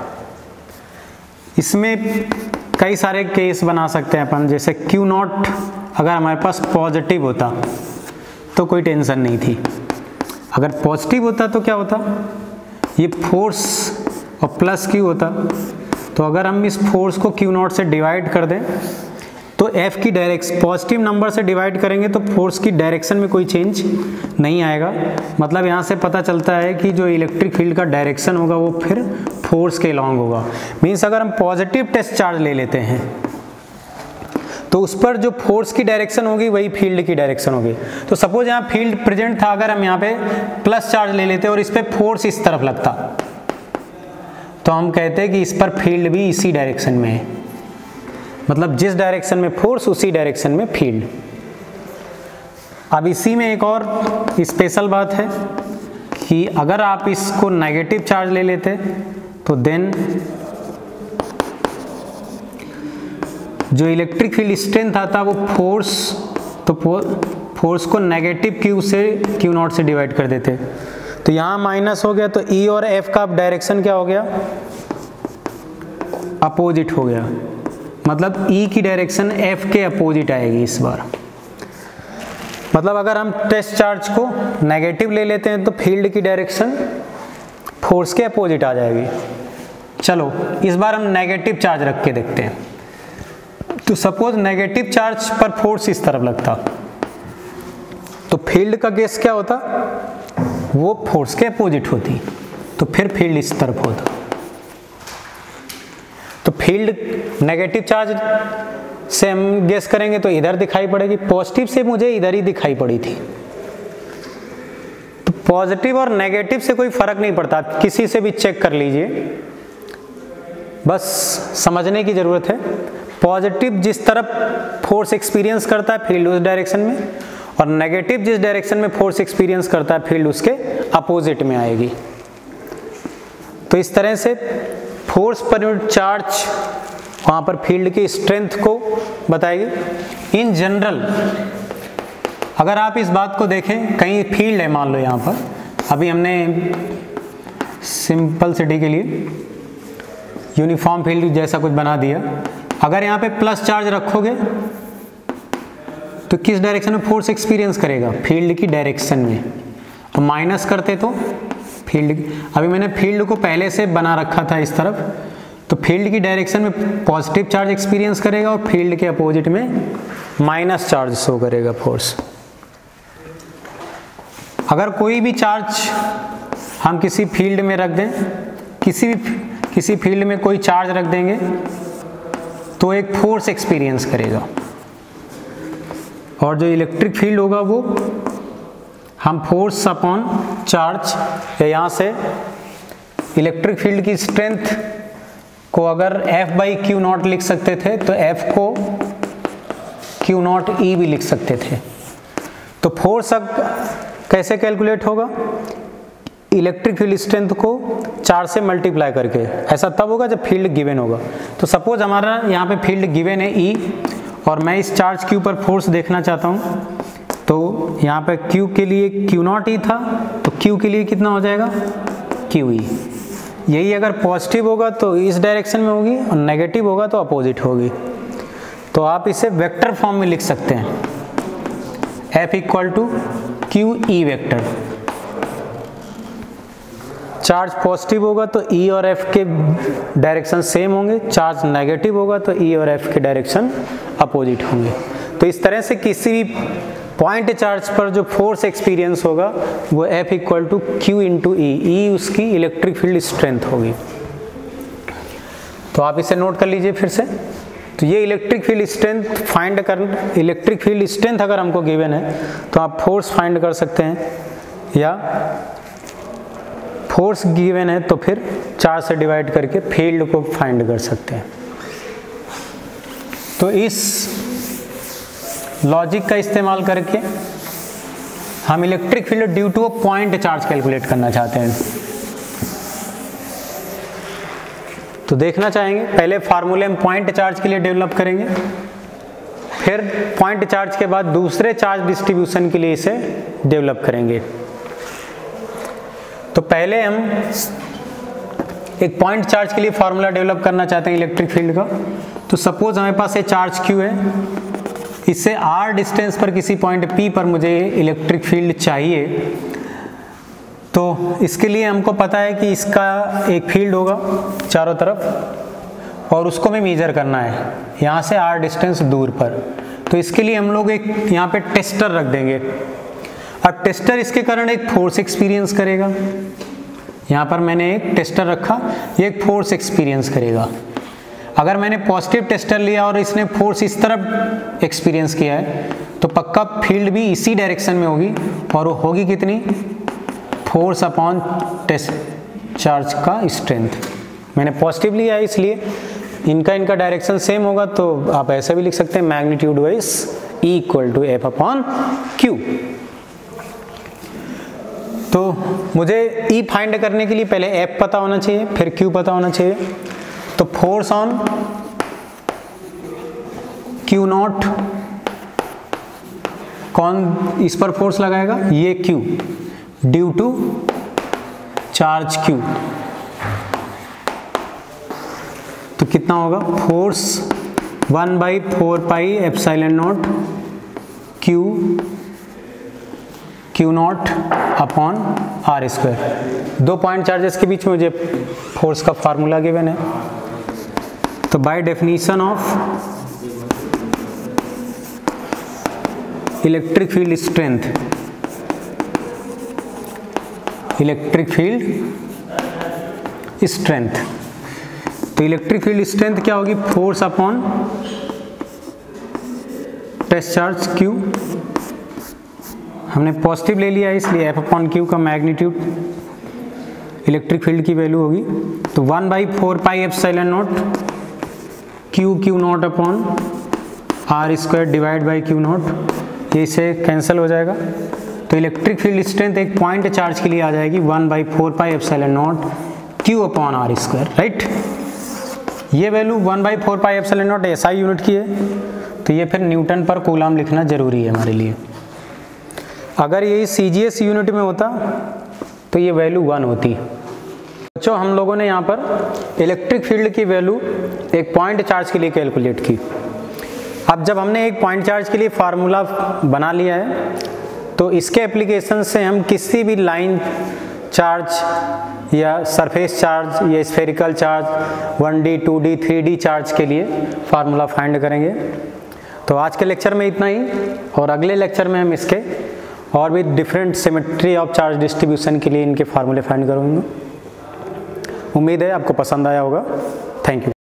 इसमें कई सारे केस बना सकते हैं अपन, जैसे क्यू नॉट अगर हमारे पास पॉजिटिव होता तो कोई टेंशन नहीं थी, अगर पॉजिटिव होता तो क्या होता, ये फोर्स और प्लस क्यू होता। तो अगर हम इस फोर्स को क्यू नॉट से डिवाइड कर दें तो एफ की डायरेक्शन, पॉजिटिव नंबर से डिवाइड करेंगे तो फोर्स की डायरेक्शन में कोई चेंज नहीं आएगा। मतलब यहाँ से पता चलता है कि जो इलेक्ट्रिक फील्ड का डायरेक्शन होगा वो फिर फोर्स के अलॉन्ग होगा। मीन्स अगर हम पॉजिटिव टेस्ट चार्ज ले लेते हैं तो उस पर जो फोर्स की डायरेक्शन होगी वही फील्ड की डायरेक्शन होगी। तो सपोज यहाँ फील्ड प्रेजेंट था, अगर हम यहाँ पे प्लस चार्ज ले लेते और इस पे फोर्स इस तरफ लगता तो हम कहते हैं कि इस पर फील्ड भी इसी डायरेक्शन में है। मतलब जिस डायरेक्शन में फोर्स उसी डायरेक्शन में फील्ड। अब इसी में एक और स्पेशल बात है कि अगर आप इसको नेगेटिव चार्ज ले लेते तो देन जो इलेक्ट्रिक फील्ड स्ट्रेंथ आता वो फोर्स, तो फोर्स को नेगेटिव क्यू से क्यू नॉट से डिवाइड कर देते। तो यहाँ माइनस हो गया, तो ई और एफ का डायरेक्शन क्या हो गया, अपोजिट हो गया। मतलब ई की डायरेक्शन एफ के अपोजिट आएगी इस बार। मतलब अगर हम टेस्ट चार्ज को नेगेटिव ले लेते हैं तो फील्ड की डायरेक्शन फोर्स के अपोजिट आ जाएगी। चलो इस बार हम नेगेटिव चार्ज रख के देखते हैं। तो सपोज नेगेटिव चार्ज पर फोर्स इस तरफ लगता तो फील्ड का केस क्या होता, वो फोर्स के अपोजिट होती, तो फिर फील्ड इस तरफ होता। तो फील्ड नेगेटिव चार्ज से हम गेस करेंगे तो इधर दिखाई पड़ेगी, पॉजिटिव से मुझे इधर ही दिखाई पड़ी थी। तो पॉजिटिव और नेगेटिव से कोई फर्क नहीं पड़ता, किसी से भी चेक कर लीजिए, बस समझने की जरूरत है। पॉजिटिव जिस तरफ फोर्स एक्सपीरियंस करता है फील्ड उस डायरेक्शन में, और नेगेटिव जिस डायरेक्शन में फोर्स एक्सपीरियंस करता है फील्ड उसके अपोजिट में आएगी। तो इस तरह से फोर्स पर यूनिट चार्ज वहाँ पर फील्ड की स्ट्रेंथ को बताएगी। इन जनरल अगर आप इस बात को देखें, कहीं फील्ड है मान लो यहाँ पर, अभी हमने सिंपलिसिटी के लिए यूनिफॉर्म फील्ड जैसा कुछ बना दिया। अगर यहाँ पे प्लस चार्ज रखोगे तो किस डायरेक्शन में फोर्स एक्सपीरियंस करेगा, फील्ड की डायरेक्शन में। और माइनस करते तो फील्ड, अभी मैंने फील्ड को पहले से बना रखा था इस तरफ, तो फील्ड की डायरेक्शन में पॉजिटिव चार्ज एक्सपीरियंस करेगा और फील्ड के अपोजिट में माइनस चार्ज शो करेगा फोर्स। अगर कोई भी चार्ज हम किसी फील्ड में रख दें, किसी भी किसी फील्ड में कोई चार्ज रख देंगे तो एक फोर्स एक्सपीरियंस करेगा, और जो इलेक्ट्रिक फील्ड होगा वो हम फोर्स अपॉन चार्ज, या यहाँ से इलेक्ट्रिक फील्ड की स्ट्रेंथ को अगर F बाई क्यू नॉट लिख सकते थे तो F को क्यू नॉट ई भी लिख सकते थे। तो फोर्स अब कैसे कैलकुलेट होगा, इलेक्ट्रिक फील्ड स्ट्रेंथ को चार से मल्टीप्लाई करके। ऐसा तब होगा जब फील्ड गिवन होगा। तो सपोज हमारा यहाँ पे फील्ड गिवन है E, और मैं इस चार्ज Q पर फोर्स देखना चाहता हूँ, तो यहाँ पे Q के लिए क्यू नॉट ई था, तो Q के लिए कितना हो जाएगा, क्यू ई। यही अगर पॉजिटिव होगा तो इस डायरेक्शन में होगी और नेगेटिव होगा तो अपोजिट होगी। तो आप इसे वेक्टर फॉर्म में लिख सकते हैं, F equal to q E vector. Charge positive होगा तो E और F के डायरेक्शन सेम होंगे, चार्ज नेगेटिव होगा तो E और F के डायरेक्शन अपोजिट होंगे। तो इस तरह से किसी भी पॉइंट चार्ज पर जो फोर्स एक्सपीरियंस होगा वो F equal to q into E, E उसकी इलेक्ट्रिक फील्ड स्ट्रेंथ होगी। तो आप इसे नोट कर लीजिए फिर से। तो ये इलेक्ट्रिक फील्ड स्ट्रेंथ फाइंड कर इलेक्ट्रिक फील्ड स्ट्रेंथ अगर हमको गिवन है तो आप फोर्स फाइंड कर सकते हैं, या फोर्स गिवन है तो फिर चार से डिवाइड करके फील्ड को फाइंड कर सकते हैं। तो इस लॉजिक का इस्तेमाल करके हम electric field due to a point charge calculate करना चाहते हैं। तो देखना चाहेंगे, पहले फार्मूले हम पॉइंट चार्ज के लिए डेवलप करेंगे, फिर पॉइंट चार्ज के बाद दूसरे चार्ज डिस्ट्रीब्यूशन के लिए इसे डेवलप करेंगे। तो पहले हम एक पॉइंट चार्ज के लिए फार्मूला डेवलप करना चाहते हैं इलेक्ट्रिक फील्ड का। तो सपोज हमारे पास ये चार्ज Q है, इससे r डिस्टेंस पर किसी पॉइंट P पर मुझे इलेक्ट्रिक फील्ड चाहिए। तो इसके लिए हमको पता है कि इसका एक फील्ड होगा चारों तरफ और उसको हमें मेजर करना है यहाँ से r डिस्टेंस दूर पर। तो इसके लिए हम लोग एक यहाँ पे टेस्टर रख देंगे। अब टेस्टर इसके कारण एक फोर्स एक्सपीरियंस करेगा। यहाँ पर मैंने एक टेस्टर रखा, ये एक फोर्स एक्सपीरियंस करेगा। अगर मैंने पॉजिटिव टेस्टर लिया और इसने फोर्स इस तरफ एक्सपीरियंस किया है तो पक्का फील्ड भी इसी डायरेक्शन में होगी, और वो होगी कितनी, फोर्स अपॉन टेस्ट चार्ज का स्ट्रेंथ। मैंने पॉजिटिव लिया है इसलिए इनका इनका डायरेक्शन सेम होगा, तो आप ऐसे भी लिख सकते हैं magnitude wise E equal to F upon q. तो मुझे E फाइंड करने के लिए पहले F पता होना चाहिए, फिर Q पता होना चाहिए। तो फोर्स ऑन Q नॉट, कौन इस पर फोर्स लगाएगा, ये Q, due to charge Q। तो कितना होगा, force one by four pi epsilon not Q Q not upon are square. दो पॉइंट चार्जेस के बीच में मुझे फोर्स का फार्मूला गिवन है। तो by definition of electric field strength, electric field strength, तो इलेक्ट्रिक फील्ड स्ट्रेंथ क्या होगी, force upon test charge Q। हमने पॉजिटिव ले लिया है इसलिए F अपॉन Q का मैग्नीट्यूड इलेक्ट्रिक फील्ड की वैल्यू होगी। तो one by four pi epsilon not Q Q not upon are square divide by Q not, ये इसे कैंसिल हो जाएगा। तो इलेक्ट्रिक फील्ड स्ट्रेंथ एक पॉइंट चार्ज के लिए आ जाएगी one by four pi epsilon not Q upon are square, right. ये value one by four pi epsilon not S I unit की है, तो ये फिर न्यूटन पर कूलम लिखना जरूरी है हमारे लिए। अगर यही सी जी एस यूनिट में होता तो ये वैल्यू वन होती। बच्चों, हम लोगों ने यहाँ पर इलेक्ट्रिक फील्ड की वैल्यू एक पॉइंट चार्ज के लिए कैलकुलेट की। अब जब हमने एक पॉइंट चार्ज के लिए फार्मूला बना लिया है तो इसके एप्लीकेशन से हम किसी भी लाइन चार्ज या सरफेस चार्ज या spherical charge one D, two D, three D charge के लिए फार्मूला फाइंड करेंगे। तो आज के लेक्चर में इतना ही, और अगले लेक्चर में हम इसके और भी different symmetry of charge distribution के लिए इनके फार्मूले फाइंड करूँगा। उम्मीद है आपको पसंद आया होगा। Thank you.